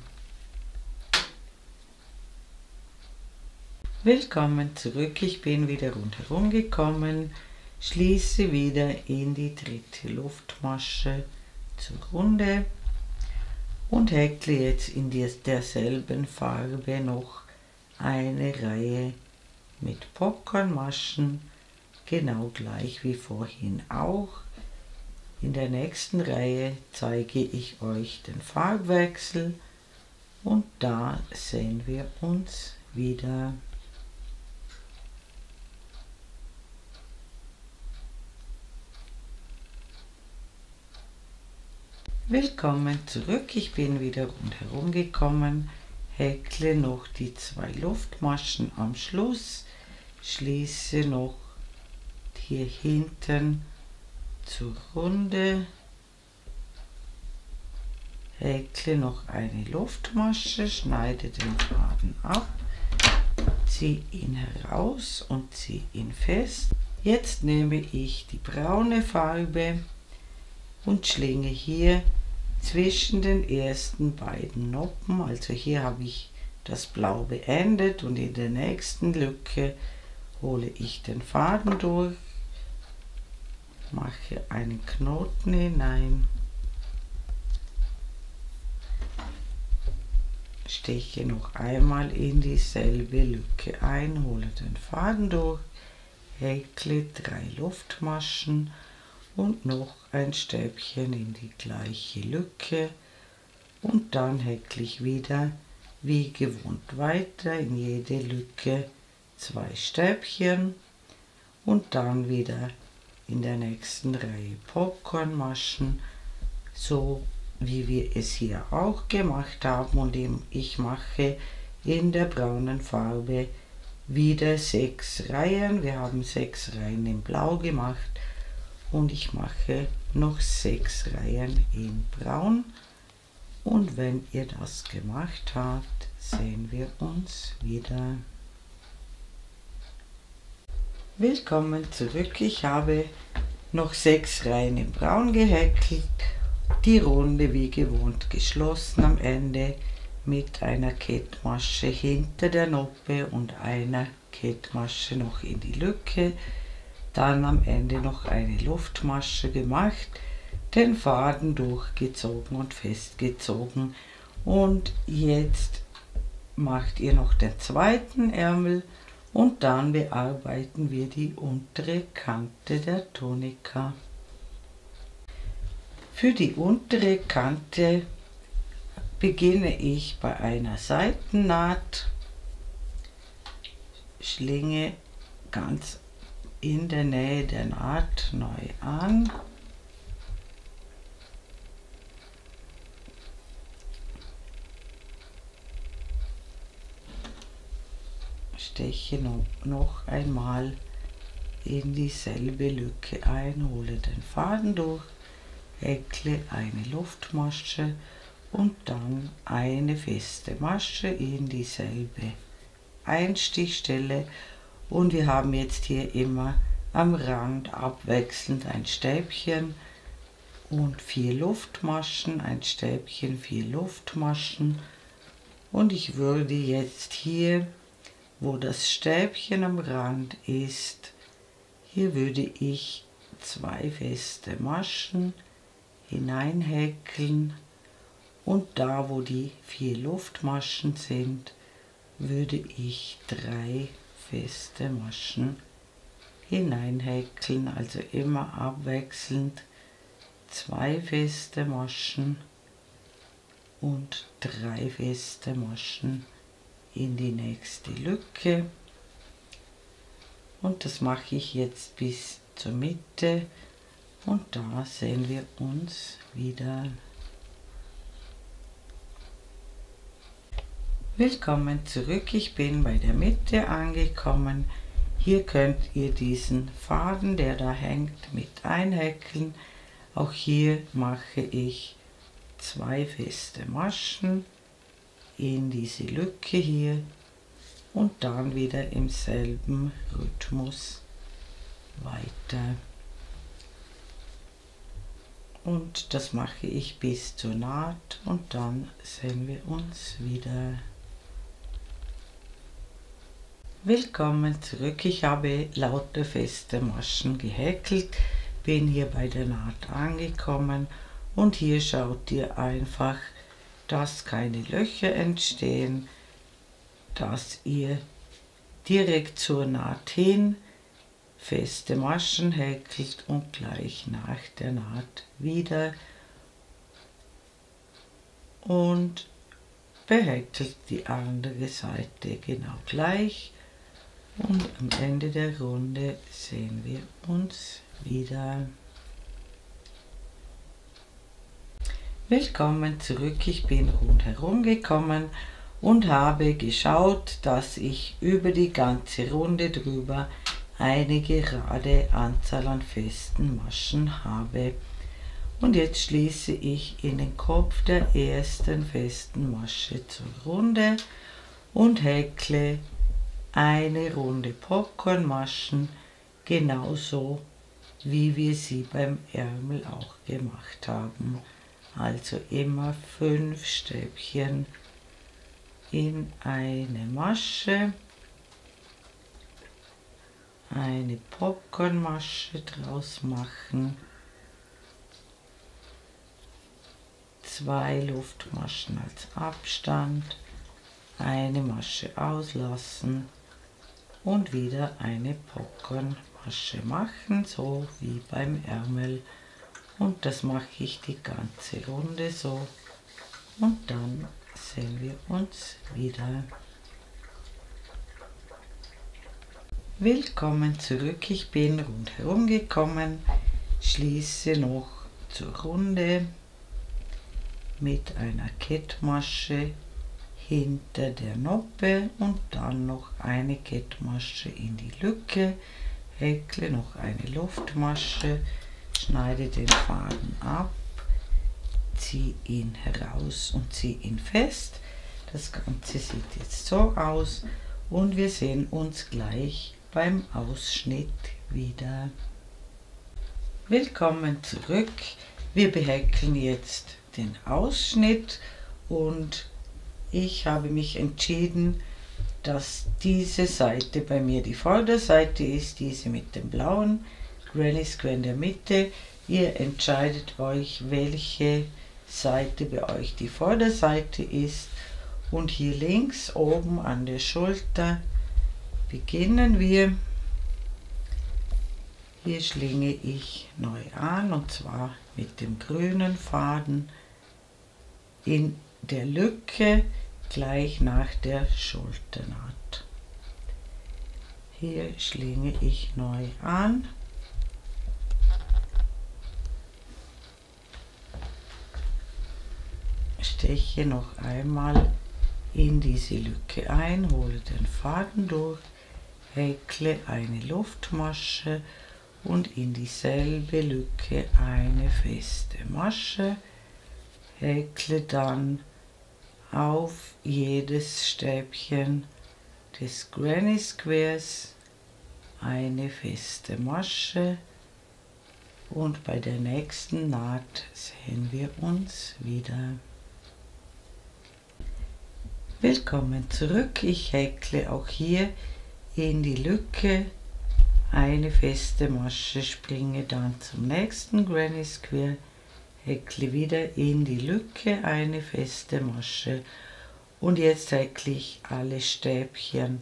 S1: Willkommen zurück, ich bin wieder rundherum gekommen, schließe wieder in die dritte Luftmasche zur Runde und häkle jetzt in derselben Farbe noch eine Reihe mit Popcornmaschen, genau gleich wie vorhin auch. In der nächsten Reihe zeige ich euch den Farbwechsel und da sehen wir uns wieder. Willkommen zurück, ich bin wieder rundherum gekommen, häkle noch die 2 Luftmaschen am Schluss, schließe noch hier hinten zur Runde, häkle noch eine Luftmasche, schneide den Faden ab, ziehe ihn heraus und ziehe ihn fest. Jetzt nehme ich die braune Farbe und schlinge hier zwischen den ersten beiden Noppen, also hier habe ich das Blau beendet und in der nächsten Lücke hole ich den Faden durch, mache einen Knoten hinein, steche noch einmal in dieselbe Lücke ein, hole den Faden durch, häkle 3 Luftmaschen und noch ein Stäbchen in die gleiche Lücke und dann häkle ich wieder wie gewohnt weiter in jede Lücke 2 Stäbchen und dann wieder in der nächsten Reihe Popcornmaschen, so wie wir es hier auch gemacht haben, und ich mache in der braunen Farbe wieder 6 Reihen. Wir haben 6 Reihen in Blau gemacht und ich mache noch 6 Reihen in Braun und wenn ihr das gemacht habt, sehen wir uns wieder. Willkommen zurück, ich habe noch 6 Reihen in Braun gehäkelt, die Runde wie gewohnt geschlossen am Ende mit einer Kettmasche hinter der Noppe und einer Kettmasche noch in die Lücke. Dann am Ende noch eine Luftmasche gemacht, den Faden durchgezogen und festgezogen und jetzt macht ihr noch den zweiten Ärmel und dann bearbeiten wir die untere Kante der Tunika. Für die untere Kante beginne ich bei einer Seitennaht, schlinge ganz in der Nähe der Naht neu an, steche noch einmal in dieselbe Lücke ein, hole den Faden durch, häkle eine Luftmasche und dann eine feste Masche in dieselbe Einstichstelle. Und wir haben jetzt hier immer am Rand abwechselnd ein Stäbchen und 4 Luftmaschen, ein Stäbchen, 4 Luftmaschen. Und ich würde jetzt hier, wo das Stäbchen am Rand ist, hier würde ich 2 feste Maschen hineinhäkeln und da wo die 4 Luftmaschen sind, würde ich 3 feste Maschen hineinhäkeln, also immer abwechselnd 2 feste Maschen und 3 feste Maschen in die nächste Lücke, und das mache ich jetzt bis zur Mitte, und da sehen wir uns wieder. Willkommen zurück, ich bin bei der Mitte angekommen. Hier könnt ihr diesen Faden, der da hängt, mit einhäkeln. Auch hier mache ich 2 feste Maschen in diese Lücke hier und dann wieder im selben Rhythmus weiter. Und das mache ich bis zur Naht und dann sehen wir uns wieder. Willkommen zurück, ich habe lauter feste Maschen gehäkelt, bin hier bei der Naht angekommen und hier schaut ihr einfach, dass keine Löcher entstehen, dass ihr direkt zur Naht hin feste Maschen häkelt und gleich nach der Naht wieder und behäkelt die andere Seite genau gleich, und am Ende der Runde sehen wir uns wieder. Willkommen zurück, ich bin rundherum gekommen und habe geschaut, dass ich über die ganze Runde drüber eine gerade Anzahl an festen Maschen habe. Und jetzt schließe ich in den Kopf der ersten festen Masche zur Runde und häkle eine Runde Popcornmaschen, genauso wie wir sie beim Ärmel auch gemacht haben. Also immer 5 Stäbchen in eine Masche, eine Popcornmasche draus machen, 2 Luftmaschen als Abstand, eine Masche auslassen und wieder eine Popcornmasche machen, so wie beim Ärmel. Und das mache ich die ganze Runde so, und dann sehen wir uns wieder. Willkommen zurück, ich bin rundherum gekommen, schließe noch zur Runde mit einer Kettmasche hinter der Noppe und dann noch eine Kettmasche in die Lücke, häkle noch eine Luftmasche, schneide den Faden ab, ziehe ihn heraus und ziehe ihn fest. Das Ganze sieht jetzt so aus und wir sehen uns gleich beim Ausschnitt wieder. Willkommen zurück, wir behäkeln jetzt den Ausschnitt und ich habe mich entschieden, dass diese Seite bei mir die Vorderseite ist, diese mit dem blauen Granny Square in der Mitte. Ihr entscheidet euch, welche Seite bei euch die Vorderseite ist, und hier links oben an der Schulter beginnen wir. Hier schlinge ich neu an, und zwar mit dem grünen Faden in der Lücke gleich nach der Schulternaht. Hier schlinge ich neu an. Steche noch einmal in diese Lücke ein, hole den Faden durch, häkle eine Luftmasche und in dieselbe Lücke eine feste Masche, häkle dann auf jedes Stäbchen des Granny Squares eine feste Masche, und bei der nächsten Naht sehen wir uns wieder. Willkommen zurück, ich häkle auch hier in die Lücke eine feste Masche, springe dann zum nächsten Granny Square, häkle wieder in die Lücke eine feste Masche und jetzt häkle ich alle Stäbchen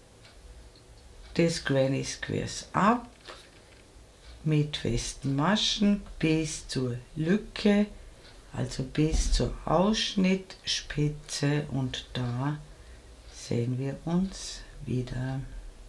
S1: des Granny Squares ab mit festen Maschen bis zur Lücke, also bis zur Ausschnittspitze, und da sehen wir uns wieder.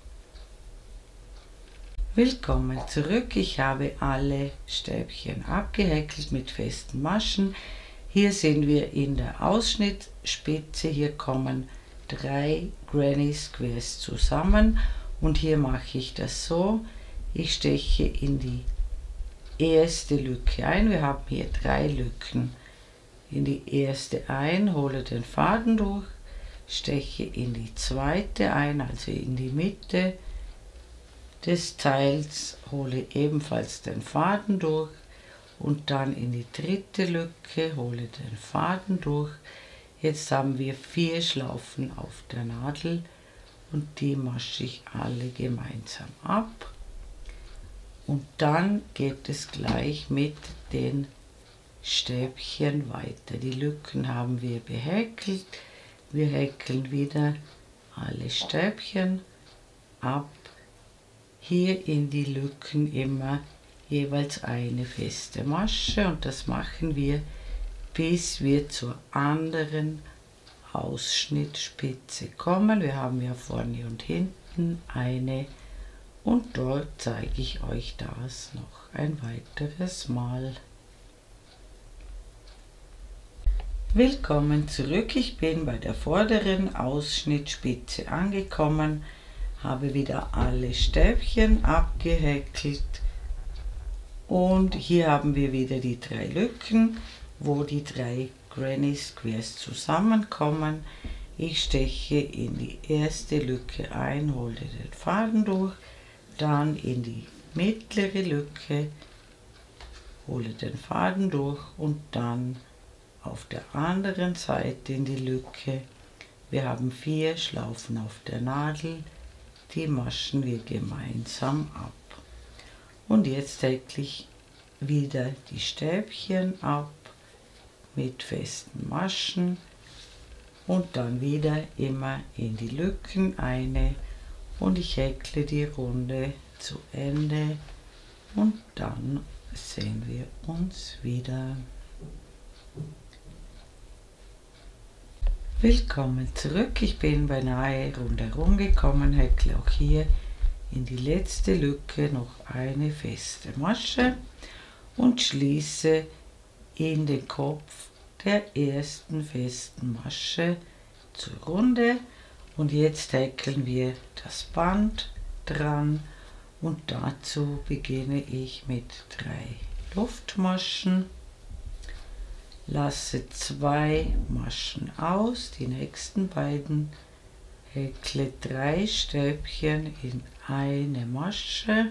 S1: Willkommen zurück. Ich habe alle Stäbchen abgehäkelt mit festen Maschen. Hier sehen wir in der Ausschnittspitze, hier kommen 3 Granny Squares zusammen und hier mache ich das so. Ich steche in die erste Lücke ein. Wir haben hier 3 Lücken. In die erste ein, hole den Faden durch, steche in die zweite ein, also in die Mitte des Teils, hole ebenfalls den Faden durch und dann in die dritte Lücke, hole den Faden durch. Jetzt haben wir 4 Schlaufen auf der Nadel und die masche ich alle gemeinsam ab. Und dann geht es gleich mit den Stäbchen weiter. Die Lücken haben wir behäkelt. Wir häkeln wieder alle Stäbchen ab. Hier in die Lücken immer jeweils eine feste Masche und das machen wir, bis wir zur anderen Ausschnittspitze kommen. Wir haben ja vorne und hinten eine und dort zeige ich euch das noch ein weiteres Mal. Willkommen zurück. Ich bin bei der vorderen Ausschnittspitze angekommen, habe wieder alle Stäbchen abgehäkelt und hier haben wir wieder die 3 Lücken, wo die 3 Granny Squares zusammenkommen. Ich steche in die erste Lücke ein, hole den Faden durch, dann in die mittlere Lücke, hole den Faden durch und dann auf der anderen Seite in die Lücke. Wir haben 4 Schlaufen auf der Nadel, die maschen wir gemeinsam ab. Und jetzt häkle ich wieder die Stäbchen ab mit festen Maschen und dann wieder immer in die Lücken eine und ich häkle die Runde zu Ende und dann sehen wir uns wieder. Willkommen zurück. Ich bin beinahe rundherum gekommen, häkle auch hier in die letzte Lücke noch eine feste Masche und schließe in den Kopf der ersten festen Masche zur Runde und jetzt häkeln wir das Band dran und dazu beginne ich mit 3 Luftmaschen. Lasse 2 Maschen aus, die nächsten beiden, häkle 3 Stäbchen in eine Masche,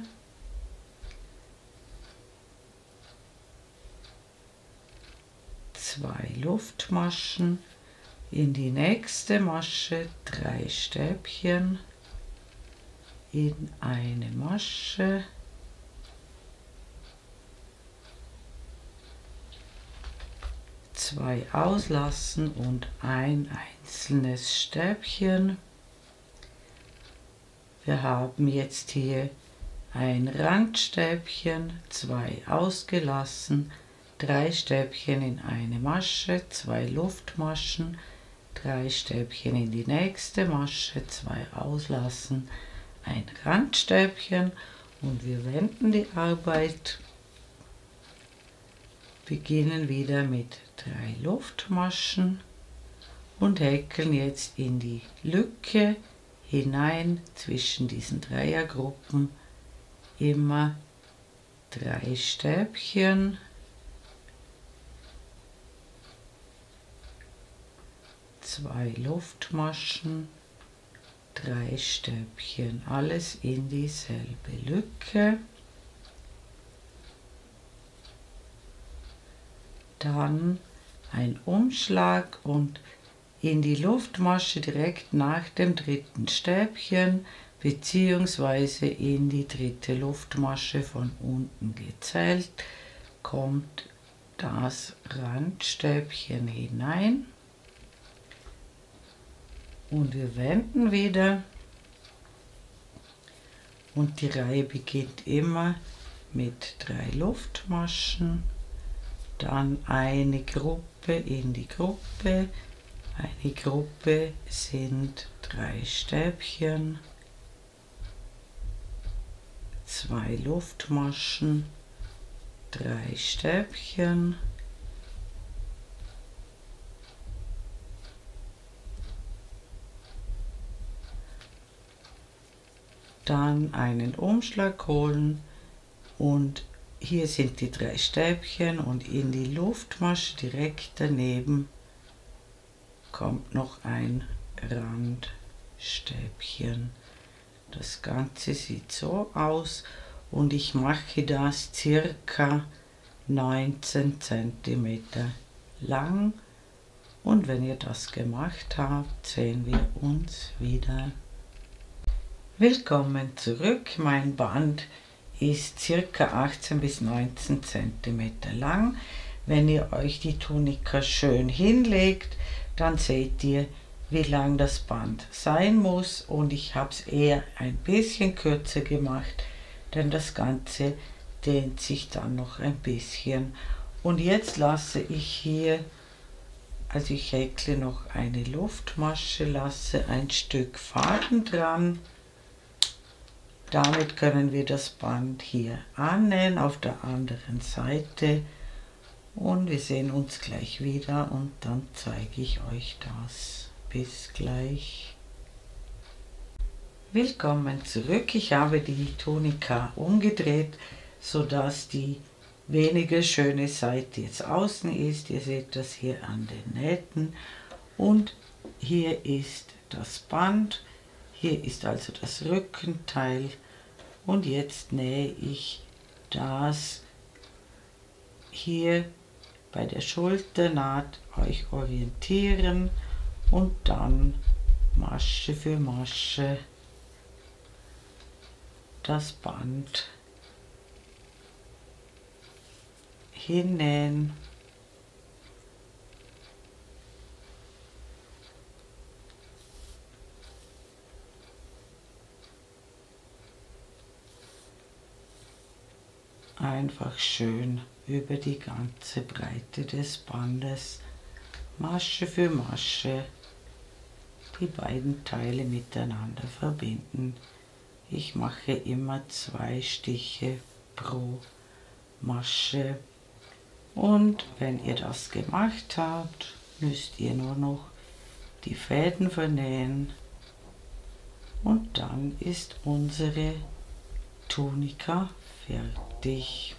S1: zwei Luftmaschen, in die nächste Masche 3 Stäbchen, in eine Masche, 2 auslassen und ein einzelnes Stäbchen. Wir haben jetzt hier ein Randstäbchen, 2 ausgelassen, 3 Stäbchen in eine Masche, 2 Luftmaschen, 3 Stäbchen in die nächste Masche, 2 auslassen, ein Randstäbchen und wir wenden die Arbeit. Beginnen wieder mit 3 Luftmaschen und häkeln jetzt in die Lücke hinein zwischen diesen Dreiergruppen immer 3 Stäbchen, zwei Luftmaschen, 3 Stäbchen, alles in dieselbe Lücke. Dann ein Umschlag und in die Luftmasche direkt nach dem dritten Stäbchen beziehungsweise in die dritte Luftmasche von unten gezählt kommt das Randstäbchen hinein und wir wenden wieder und die Reihe beginnt immer mit 3 Luftmaschen, dann eine Gruppe in die Gruppe. Eine Gruppe sind 3 Stäbchen, 2 Luftmaschen, 3 Stäbchen, dann einen Umschlag holen und hier sind die 3 Stäbchen und in die Luftmasche direkt daneben kommt noch ein Randstäbchen. Das Ganze sieht so aus und ich mache das circa 19 cm lang und wenn ihr das gemacht habt, sehen wir uns wieder. Willkommen zurück. Mein Band ist circa 18 bis 19 cm lang. Wenn ihr euch die Tunika schön hinlegt, dann seht ihr, wie lang das Band sein muss und ich habe es eher ein bisschen kürzer gemacht, denn das Ganze dehnt sich dann noch ein bisschen. Und jetzt lasse ich hier, also ich häkle noch eine Luftmasche, lasse ein Stück Faden dran. Damit können wir das Band hier annähen auf der anderen Seite. Und wir sehen uns gleich wieder und dann zeige ich euch das. Bis gleich. Willkommen zurück. Ich habe die Tunika umgedreht, sodass die weniger schöne Seite jetzt außen ist. Ihr seht das hier an den Nähten. Und hier ist das Band. Hier ist also das Rückenteil. Und jetzt nähe ich das hier bei der Schulternaht, euch orientieren und dann Masche für Masche das Band hinnähen. Einfach schön über die ganze Breite des Bandes, Masche für Masche, die beiden Teile miteinander verbinden. Ich mache immer 2 Stiche pro Masche und wenn ihr das gemacht habt, müsst ihr nur noch die Fäden vernähen und dann ist unsere Tunika fertig.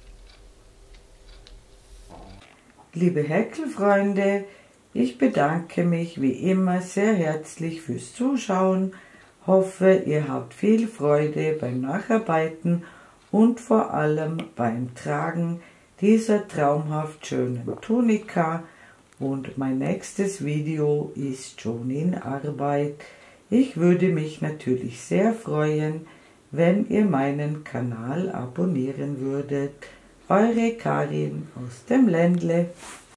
S1: Liebe Häkelfreunde, ich bedanke mich wie immer sehr herzlich fürs Zuschauen, hoffe ihr habt viel Freude beim Nacharbeiten und vor allem beim Tragen dieser traumhaft schönen Tunika und mein nächstes Video ist schon in Arbeit. Ich würde mich natürlich sehr freuen, wenn ihr meinen Kanal abonnieren würdet. Eure Karin aus dem Ländle.